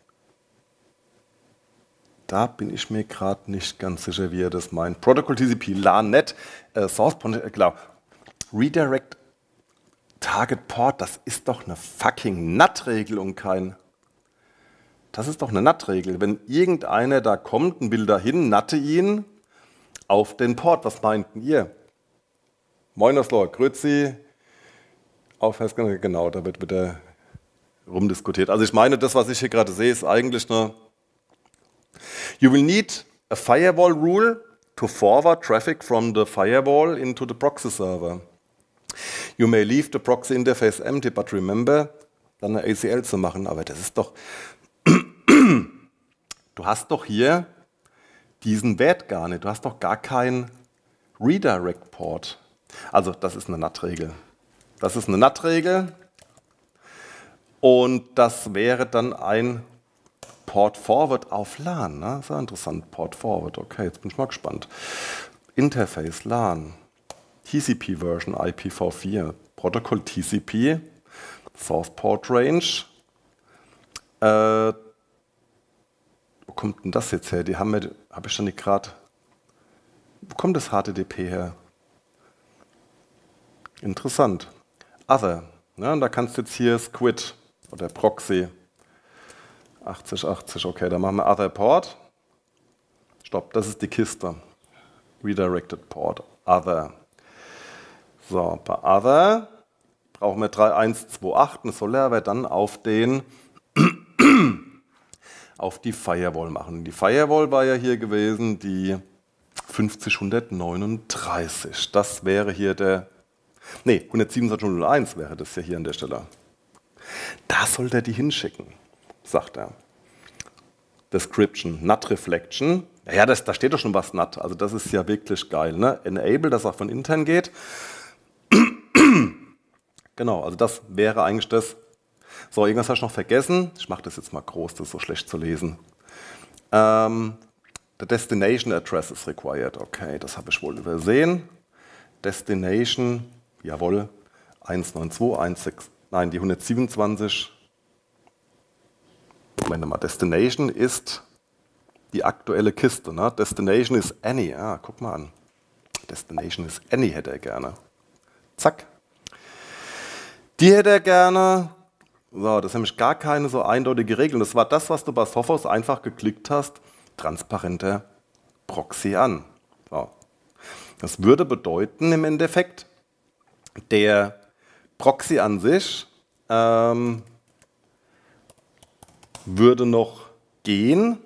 Da bin ich mir gerade nicht ganz sicher, wie er das meint. Protocol TCP, LAN-Net, Source Point, klar. Redirect Target Port, das ist doch eine fucking NAT-Regel und kein... Das ist doch eine NAT-Regel. Wenn irgendeiner da kommt und will dahin, natte ihn auf den Port. Was meinten ihr? Moinerslor, Grüezi, auf genau, da wird wieder rumdiskutiert. Also ich meine, das, was ich hier gerade sehe, ist eigentlich eine... You will need a firewall rule to forward traffic from the firewall into the proxy server. You may leave the proxy interface empty, but remember, dann eine ACL zu machen. Aber das ist doch... Du hast doch hier diesen Wert gar nicht. Du hast doch gar keinen Redirect-Port. Also das ist eine NAT-Regel. Das ist eine NAT-Regel. Und das wäre dann ein Port-Forward auf LAN. Ne? Sehr interessant, Port-Forward. Okay, jetzt bin ich mal gespannt. Interface, LAN, TCP-Version, IPv4, Protokoll TCP, Source Port Range. Wo kommt denn das jetzt her? Die habe ich schon nicht gerade. Wo kommt das HTTP her? Interessant. Other. Ne? Und da kannst du jetzt hier Squid oder Proxy 8080. Okay, dann machen wir Other Port. Stopp, das ist die Kiste. Redirected Port. Other. So, bei Other brauchen wir 3128. Das soll er aber dann auf den auf die Firewall machen. Die Firewall war ja hier gewesen, die 50139. Das wäre hier der, nee, 127.01 wäre das ja hier an der Stelle. Da soll der die hinschicken, sagt er. Description, NAT Reflection. Ja, da steht doch schon was NAT, also das ist ja wirklich geil. Ne? Enable, dass auch von intern geht. Genau, also das wäre eigentlich das. So, irgendwas habe ich noch vergessen. Ich mache das jetzt mal groß, das ist so schlecht zu lesen. The Destination Address is required. Okay, das habe ich wohl übersehen. Destination, jawohl, 192.1.6, nein, die 127. Moment mal, Destination ist die aktuelle Kiste. Ne? Destination ist any. Ah, guck mal an. Destination ist any hätte er gerne. Zack. Die hätte er gerne. So, das ist nämlich gar keine so eindeutige Regel. Das war das, was du bei Sophos einfach geklickt hast. Transparenter Proxy an. So. Das würde bedeuten im Endeffekt, der Proxy an sich würde noch gehen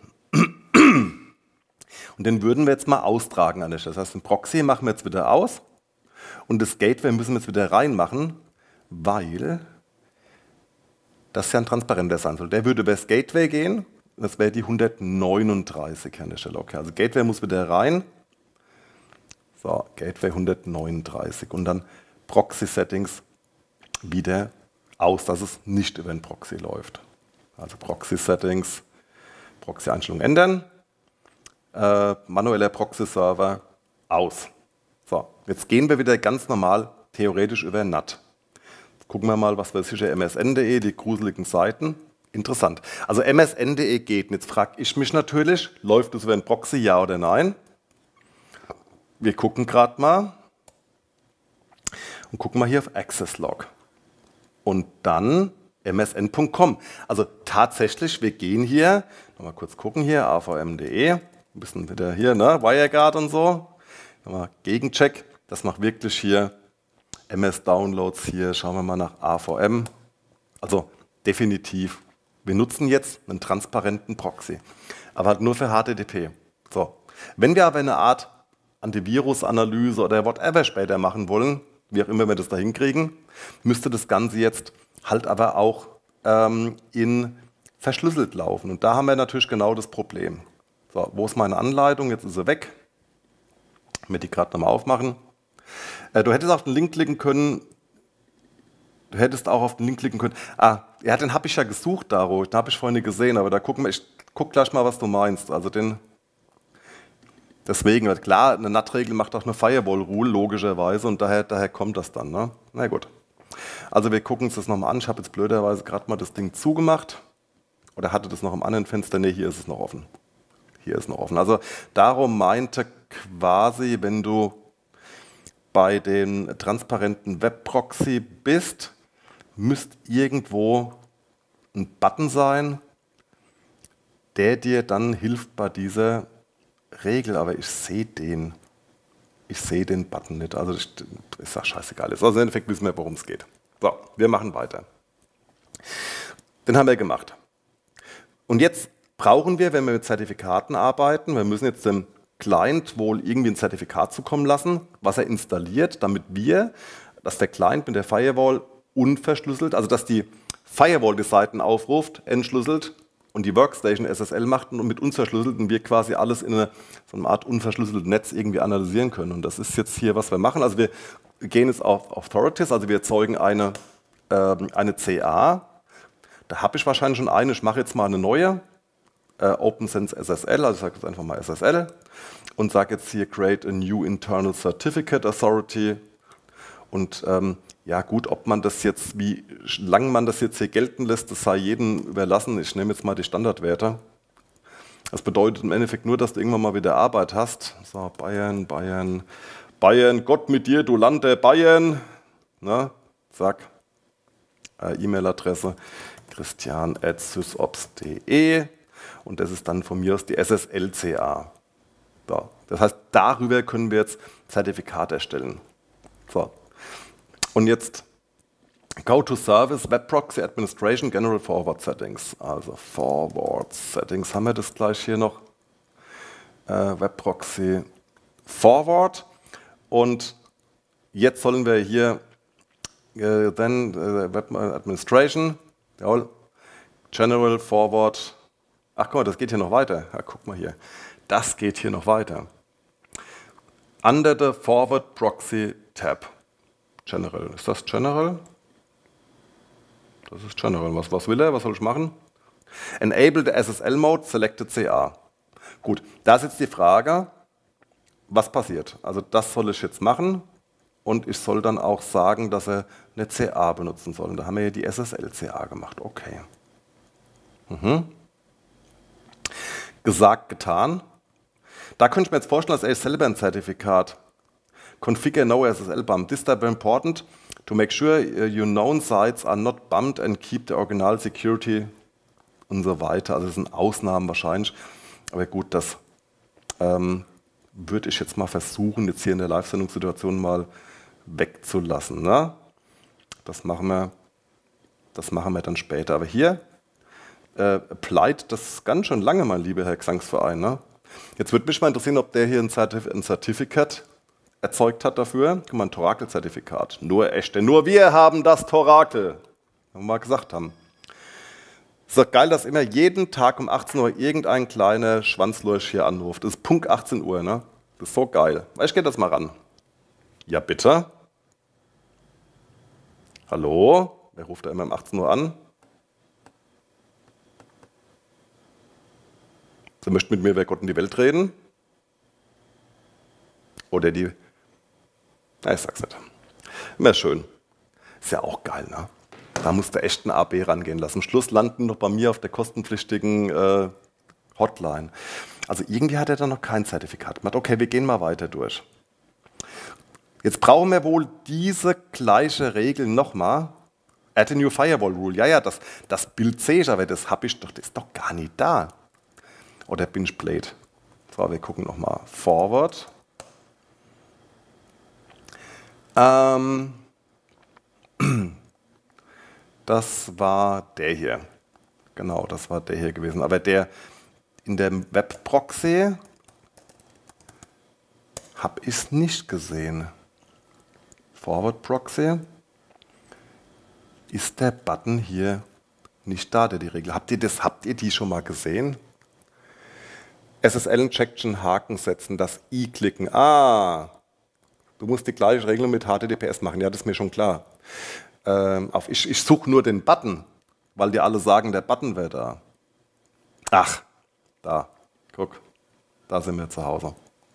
und den würden wir jetzt mal austragen an der Stelle. Das heißt, den Proxy machen wir jetzt wieder aus und das Gateway müssen wir jetzt wieder reinmachen, weil das ja ein transparenter sein soll. Der würde über das Gateway gehen, das wäre die 139 an der Stelle. Okay, also Gateway muss wieder rein. So, Gateway 139 und dann Proxy-Settings wieder aus, dass es nicht über den Proxy läuft. Also Proxy-Settings, Proxy-Einstellungen ändern, manueller Proxy-Server aus. So, jetzt gehen wir wieder ganz normal theoretisch über NAT. Gucken wir mal, was weiß ich, msn.de, die gruseligen Seiten. Interessant. Also msn.de geht. Und jetzt frage ich mich natürlich, läuft es über einen Proxy, ja oder nein? Wir gucken gerade mal und gucken mal hier auf Access Log. Und dann msn.com. Also tatsächlich, wir gehen hier, nochmal kurz gucken hier, avm.de, ein bisschen wieder hier, ne, WireGuard und so. Nochmal Gegencheck, das macht wirklich hier MS-Downloads hier, schauen wir mal nach AVM. Also definitiv, wir nutzen jetzt einen transparenten Proxy, aber halt nur für HTTP. So. Wenn wir aber eine Art Antivirus-Analyse oder whatever später machen wollen, wie auch immer wir das da hinkriegen, müsste das Ganze jetzt halt aber auch in verschlüsselt laufen. Und da haben wir natürlich genau das Problem. So, wo ist meine Anleitung? Jetzt ist sie weg. Ich werde die gerade nochmal aufmachen. Du hättest auf den Link klicken können, Du hättest auch auf den Link klicken können. Ah, ja, den habe ich ja gesucht, Daro. Den habe ich vorhin nicht gesehen, aber da gucken wir, ich guck gleich mal, was du meinst. Also deswegen, klar, eine NAT-Regel macht auch eine Firewall-Rule, logischerweise, und daher kommt das dann. Ne? Na gut. Also wir gucken uns das nochmal an. Ich habe jetzt blöderweise gerade mal das Ding zugemacht. Oder hatte das noch im anderen Fenster? Ne, hier ist es noch offen. Hier ist noch offen. Also darum meinte quasi, wenn du bei dem transparenten Webproxy bist, müsste irgendwo ein Button sein, der dir dann hilft bei dieser Regel. Aber ich sehe den Button nicht. Also ist ja scheißegal. Also im Endeffekt wissen wir, worum es geht. So, wir machen weiter. Den haben wir gemacht. Und jetzt brauchen wir, wenn wir mit Zertifikaten arbeiten, wir müssen jetzt dem Client wohl irgendwie ein Zertifikat zukommen lassen, was er installiert, dass der Client mit der Firewall unverschlüsselt, also dass die Firewall die Seiten aufruft, entschlüsselt und die Workstation SSL macht und mit uns verschlüsselt und wir quasi alles in so einer Art unverschlüsseltes Netz irgendwie analysieren können. Und das ist jetzt hier, was wir machen. Also wir gehen jetzt auf Authorities, also wir erzeugen eine CA. Da habe ich wahrscheinlich schon eine, ich mache jetzt mal eine neue, OpenSense SSL, also ich sage jetzt einfach mal SSL und sage jetzt hier Create a New Internal Certificate Authority. Und ja gut, ob man das jetzt, wie lang man das jetzt hier gelten lässt, das sei jedem überlassen. Ich nehme jetzt mal die Standardwerte. Das bedeutet im Endeffekt nur, dass du irgendwann mal wieder Arbeit hast. So, Bayern, Gott mit dir, du Land der Bayern. Na, zack. E-Mail-Adresse christian@sysops.de und das ist dann von mir aus die SSL-CA. So. Das heißt, darüber können wir jetzt Zertifikat erstellen. So. Und jetzt Go to Service, Web Proxy Administration, General Forward Settings. Also Forward Settings, haben wir das gleich hier noch. Web Proxy Forward. Und jetzt sollen wir hier Web Administration, jawohl, General Forward. Ach guck mal, das geht hier noch weiter. Ja, guck mal hier. Das geht hier noch weiter. Under the Forward Proxy Tab. General. Ist das General? Das ist General. Was will er? Was soll ich machen? Enable the SSL Mode, selected CA. Gut, da ist jetzt die Frage, was passiert? Also das soll ich jetzt machen und ich soll dann auch sagen, dass er eine CA benutzen soll. Und da haben wir hier die SSL-CA gemacht. Okay. Gesagt, getan. Da könnte ich mir jetzt vorstellen, dass er selber ein Zertifikat Configure no SSL bump. This is very important to make sure your known sites are not bumped and keep the original security und so weiter. Also das sind Ausnahmen wahrscheinlich. Aber gut, das würde ich jetzt mal versuchen, jetzt hier in der Live-Sendungssituation mal wegzulassen. Ne? Das machen wir dann später. Aber hier applied das ganz schön lange, mein lieber Herr Gesangsverein. Ne? Jetzt würde mich mal interessieren, ob der hier ein Zertifikat erzeugt hat dafür. Guck mal, ein Torakel-Zertifikat. Nur echte. Nur wir haben das Torakel. Wenn wir mal gesagt haben. Es ist doch geil, dass immer jeden Tag um 18 Uhr irgendein kleiner Schwanzlurch hier anruft. Das ist Punkt 18 Uhr, ne? Das ist so geil. Ich gehe das mal ran. Ja, bitte? Hallo? Wer ruft da immer um 18 Uhr an? Sie möchten mit mir über Gott und die Welt reden? Oder die... Na, ich sag's nicht. Immer schön. Ist ja auch geil, ne? Da musst du echt ein AB rangehen lassen. Am Schluss landen noch bei mir auf der kostenpflichtigen Hotline. Also irgendwie hat er da noch kein Zertifikat gemacht. Okay, wir gehen mal weiter durch. Jetzt brauchen wir wohl diese gleiche Regel nochmal. Add a new Firewall Rule. Ja, das Bild sehe ich, aber das habe ich doch, das ist doch gar nicht da. Oder bin ich blöd? So, wir gucken nochmal. Forward. Das war der hier. Genau, das war der hier gewesen. Aber der in dem Web-Proxy habe ich es nicht gesehen. Forward Proxy. Ist der Button hier nicht da, der die Regel? Habt ihr die schon mal gesehen? SSL-Injection Haken setzen, das I klicken. Ah, du musst die gleiche Regel mit HTTPS machen. Ja, das ist mir schon klar. Ich suche nur den Button, weil die alle sagen, der Button wäre da. Ach, da, guck, da sind wir zu Hause.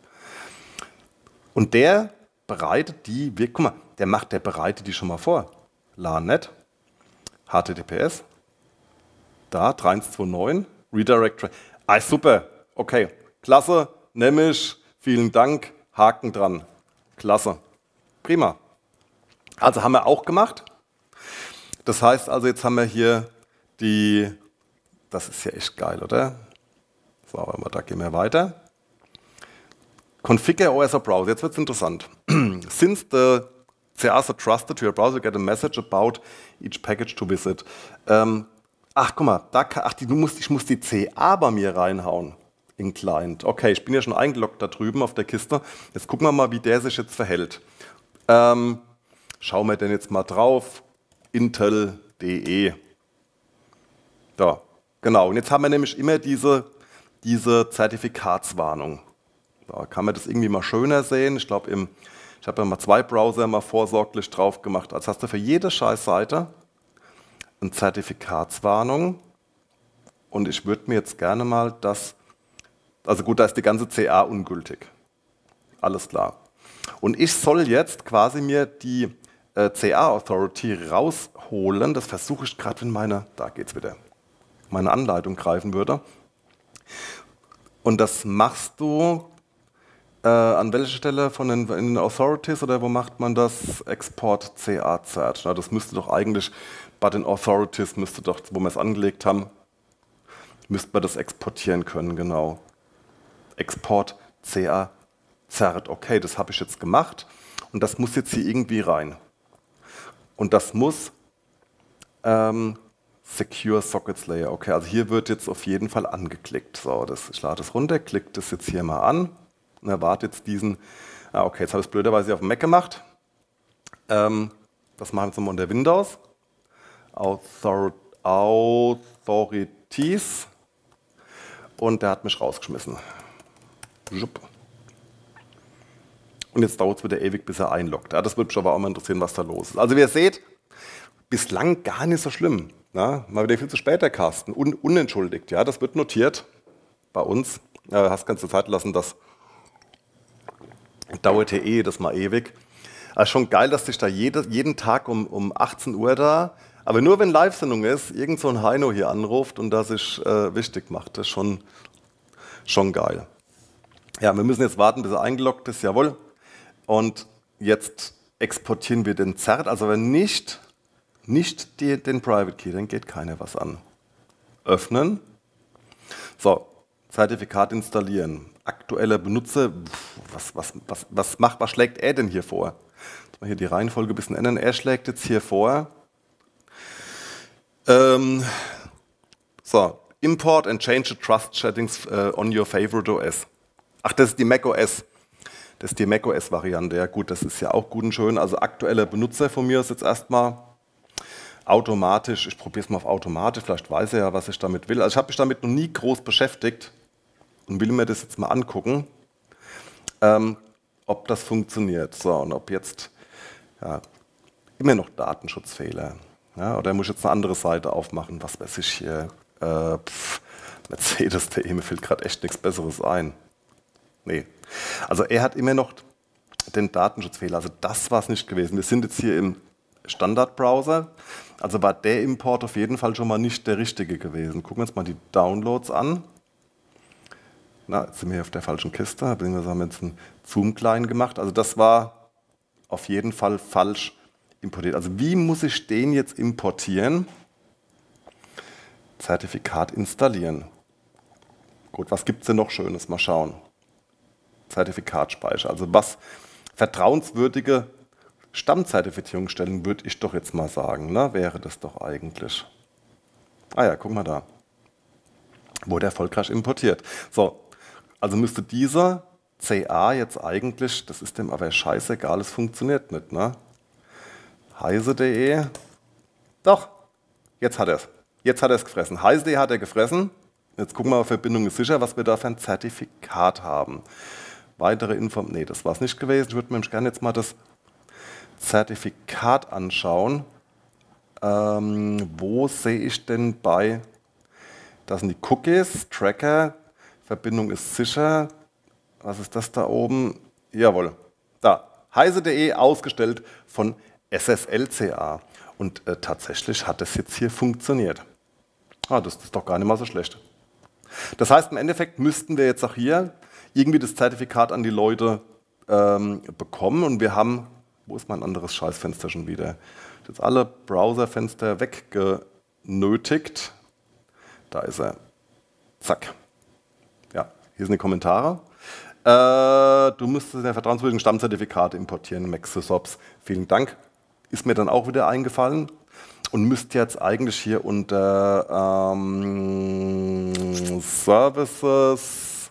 Und der bereitet die, guck mal, der bereitet die schon mal vor. LAN-Net, HTTPS, da 3129, Redirect. Ah, super, okay, klasse, nämlich, vielen Dank, Haken dran. Klasse, prima. Also haben wir auch gemacht. Das heißt also, jetzt haben wir hier das ist ja echt geil, oder? So, aber da gehen wir weiter. Configure OS or Browser, jetzt wird es interessant. Since the CAs are trusted to your browser, get a message about each package to visit. Ach, guck mal, ich muss die CA bei mir reinhauen in Client. Okay, ich bin ja schon eingeloggt da drüben auf der Kiste. Jetzt gucken wir mal, wie der sich jetzt verhält. Schauen wir denn jetzt mal drauf. Intel.de. Da, genau. Und jetzt haben wir nämlich immer diese Zertifikatswarnung. Da kann man das irgendwie mal schöner sehen. Ich glaube, ich habe ja mal 2 Browser mal vorsorglich drauf gemacht. Also hast du für jede Scheißseite eine Zertifikatswarnung. Und ich würde mir jetzt gerne mal also gut, da ist die ganze CA ungültig. Alles klar. Und ich soll jetzt quasi mir die CA-Authority rausholen. Das versuche ich gerade, wenn da geht's wieder, meine Anleitung greifen würde. Und das machst du an welcher Stelle in den Authorities oder wo macht man das? Export CA-Cert. Das müsste doch eigentlich bei den Authorities, wo wir es angelegt haben, müsste man das exportieren können, genau. Export CA-Cert. Okay, das habe ich jetzt gemacht und das muss jetzt hier irgendwie rein. Und das muss Secure Sockets Layer. Okay, also hier wird jetzt auf jeden Fall angeklickt. So, ich lade das runter, klicke das jetzt hier mal an und erwarte jetzt diesen. Okay, jetzt habe ich es blöderweise auf dem Mac gemacht. Das machen wir jetzt nochmal unter Windows. Authorities. Und der hat mich rausgeschmissen. Und jetzt dauert es wieder ewig, bis er einloggt. Ja, das würde mich aber auch mal interessieren, was da los ist. Also wie ihr seht, bislang gar nicht so schlimm. Ja, mal wieder viel zu spät, der Carsten. Unentschuldigt. Ja, das wird notiert bei uns. Hast ganze Zeit lassen, das dauert hier das mal ewig. Also schon geil, dass dich da jeden Tag um 18 Uhr da, aber nur wenn Live-Sendung ist, irgend so ein Heino hier anruft und das sich wichtig macht. Das ist schon geil. Ja, wir müssen jetzt warten, bis er eingeloggt ist, jawohl. Und jetzt exportieren wir den Zert, also wenn nicht den Private Key, dann geht keiner was an. Öffnen. So, Zertifikat installieren. Aktueller Benutzer, was schlägt er denn hier vor? Jetzt mal hier die Reihenfolge ein bisschen ändern. Er schlägt jetzt hier vor. So, Import and change the trust settings on your favorite OS. Ach, das ist die Mac OS. Das ist die Mac OS-Variante. Ja gut, das ist ja auch gut und schön. Also aktueller Benutzer von mir ist jetzt erstmal automatisch. Ich probiere es mal auf automatisch. Vielleicht weiß er ja, was ich damit will. Also ich habe mich damit noch nie groß beschäftigt und will mir das jetzt mal angucken, ob das funktioniert. So, und ob jetzt immer noch Datenschutzfehler. Ja, oder muss ich jetzt eine andere Seite aufmachen? Was weiß ich hier? Mercedes.de, mir fällt gerade echt nichts Besseres ein. Nee. Also er hat immer noch den Datenschutzfehler. Also das war es nicht gewesen. Wir sind jetzt hier im Standardbrowser. Also war der Import auf jeden Fall schon mal nicht der richtige gewesen. Gucken wir uns mal die Downloads an. Na, jetzt sind wir hier auf der falschen Kiste. Wir haben jetzt einen Zoom klein gemacht. Also das war auf jeden Fall falsch importiert. Also wie muss ich den jetzt importieren? Zertifikat installieren. Gut, was gibt es denn noch Schönes? Mal schauen. Zertifikatspeicher. Also was vertrauenswürdige Stammzertifizierungsstellen, würde ich doch jetzt mal sagen. Ne? Wäre das doch eigentlich. Ah ja, guck mal da. Wurde erfolgreich importiert. So, also müsste dieser CA jetzt eigentlich, das ist dem aber scheißegal, es funktioniert nicht. Ne? Heise.de. Doch, jetzt hat er es. Jetzt hat er es gefressen. Heise.de hat er gefressen. Jetzt gucken wir mal, Verbindung ist sicher, was wir da für ein Zertifikat haben. Weitere Infos. Nee, das war es nicht gewesen. Ich würde mir gerne jetzt mal das Zertifikat anschauen. Wo sehe ich denn bei, das sind die Cookies, Tracker, Verbindung ist sicher. Was ist das da oben? Jawohl, da, heise.de, ausgestellt von SSLCA. Und tatsächlich hat das jetzt hier funktioniert. Das ist doch gar nicht mal so schlecht. Das heißt, im Endeffekt müssten wir jetzt auch hier irgendwie das Zertifikat an die Leute bekommen. Und wir haben, wo ist mein anderes Scheißfenster schon wieder? Jetzt alle Browserfenster weggenötigt. Da ist er. Zack. Ja, hier sind die Kommentare. Du müsstest ein vertrauenswürdiges Stammzertifikat importieren, Maxosops. Vielen Dank. Ist mir dann auch wieder eingefallen. Und müsst jetzt eigentlich hier unter Services,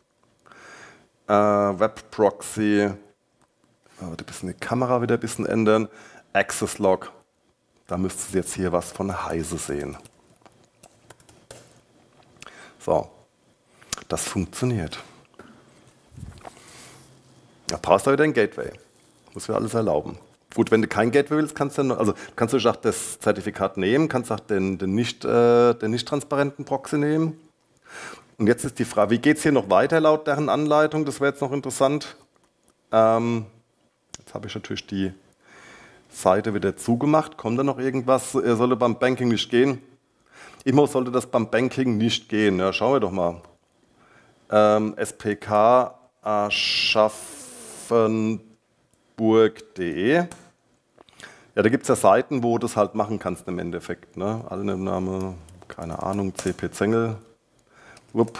Webproxy, ein bisschen die Kamera wieder ein bisschen ändern, Access Log, da müsst ihr jetzt hier was von Heise sehen. So, das funktioniert. Da brauchst du wieder ein Gateway. Muss dir alles erlauben. Gut, wenn du kein Gateway willst, kannst du auch das Zertifikat nehmen, kannst auch den nicht transparenten Proxy nehmen. Und jetzt ist die Frage, wie geht es hier noch weiter laut deren Anleitung? Das wäre jetzt noch interessant. Jetzt habe ich natürlich die Seite wieder zugemacht. Kommt da noch irgendwas? Er solle beim Banking nicht gehen. Immer sollte das beim Banking nicht gehen. Ja, schauen wir doch mal. SPK Aschaffenburg.de. Ja, da gibt es ja Seiten, wo du das halt machen kannst im Endeffekt. Ne? Allenname, keine Ahnung, CP Zengel. Wupp.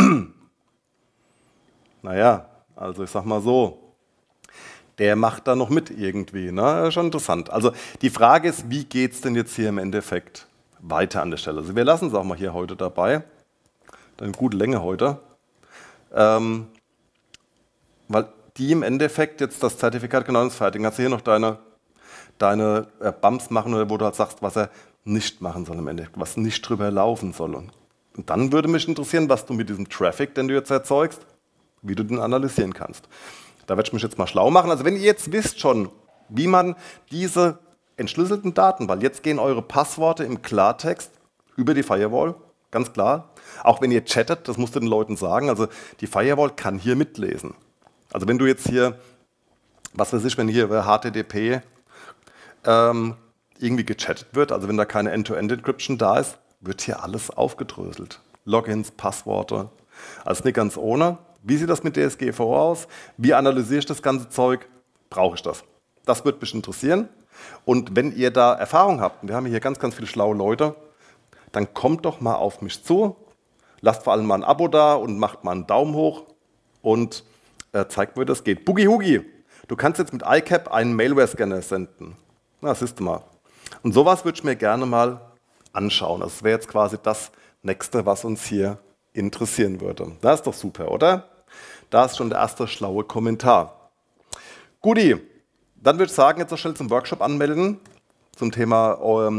Naja, also ich sag mal so, der macht da noch mit irgendwie. Ne? Schon interessant. Also die Frage ist, wie geht es denn jetzt hier im Endeffekt weiter an der Stelle? Also wir lassen es auch mal hier heute dabei. Eine gute Länge heute. Weil die im Endeffekt jetzt das Zertifikat genau ins Fertigen. Kannst du hier noch deine Bumps machen, oder wo du halt sagst, was er nicht machen soll im Endeffekt, was nicht drüber laufen soll. Und dann würde mich interessieren, was du mit diesem Traffic, den du jetzt erzeugst, wie du den analysieren kannst. Da werde ich mich jetzt mal schlau machen. Also wenn ihr jetzt wisst schon, wie man diese entschlüsselten Daten, weil jetzt gehen eure Passworte im Klartext über die Firewall, ganz klar. Auch wenn ihr chattet, das musst du den Leuten sagen, also die Firewall kann hier mitlesen. Also wenn du jetzt hier, was weiß ich, wenn hier über HTTP irgendwie gechattet wird, also wenn da keine End-to-End-Encryption da ist, wird hier alles aufgedröselt. Logins, Passworte, also nicht ganz ohne. Wie sieht das mit DSGVO aus? Wie analysiere ich das ganze Zeug? Brauche ich das? Das würde mich interessieren. Und wenn ihr da Erfahrung habt, und wir haben hier ganz, ganz viele schlaue Leute, dann kommt doch mal auf mich zu, lasst vor allem mal ein Abo da und macht mal einen Daumen hoch und zeigt mir, wie das geht. Boogie Hoogie, du kannst jetzt mit iCap einen Malware-Scanner senden. Na, siehst du mal. Und sowas würde ich mir gerne mal anschauen. Das wäre jetzt quasi das Nächste, was uns hier interessieren würde. Das ist doch super, oder? Da ist schon der erste schlaue Kommentar. Guti, dann würde ich sagen, jetzt noch schnell zum Workshop anmelden. Zum Thema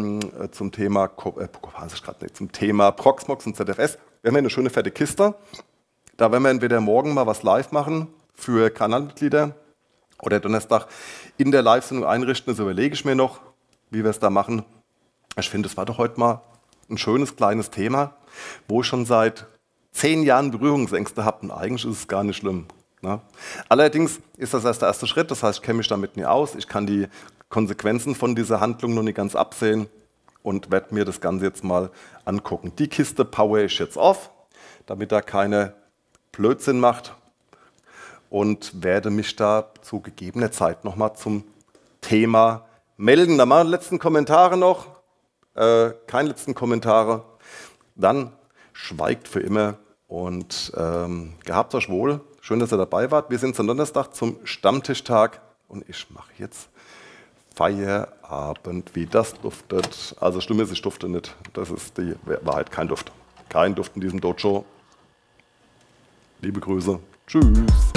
Proxmox und ZFS. Wir haben hier eine schöne fette Kiste. Da werden wir entweder morgen mal was live machen für Kanalmitglieder oder Donnerstag in der Live-Sendung einrichten. Das überlege ich mir noch, wie wir es da machen. Ich finde, das war doch heute mal ein schönes kleines Thema, wo ich schon seit 10 Jahren Berührungsängste habe und eigentlich ist es gar nicht schlimm. Ne? Allerdings ist das erst der erste Schritt, das heißt, ich kenne mich damit nie aus. Ich kann die Konsequenzen von dieser Handlung noch nicht ganz absehen und werde mir das Ganze jetzt mal angucken. Die Kiste power ich jetzt auf, damit da keine Blödsinn macht und werde mich da zu gegebener Zeit nochmal zum Thema melden. Dann machen wir die letzten Kommentare noch. Keine letzten Kommentare. Dann schweigt für immer und gehabt euch wohl. Schön, dass ihr dabei wart. Wir sind am Donnerstag zum Stammtischtag und ich mache jetzt Feierabend, wie das duftet. Also schlimm ist, ich dufte nicht. Das ist die Wahrheit, kein Duft. Kein Duft in diesem Dojo. Liebe Grüße. Tschüss.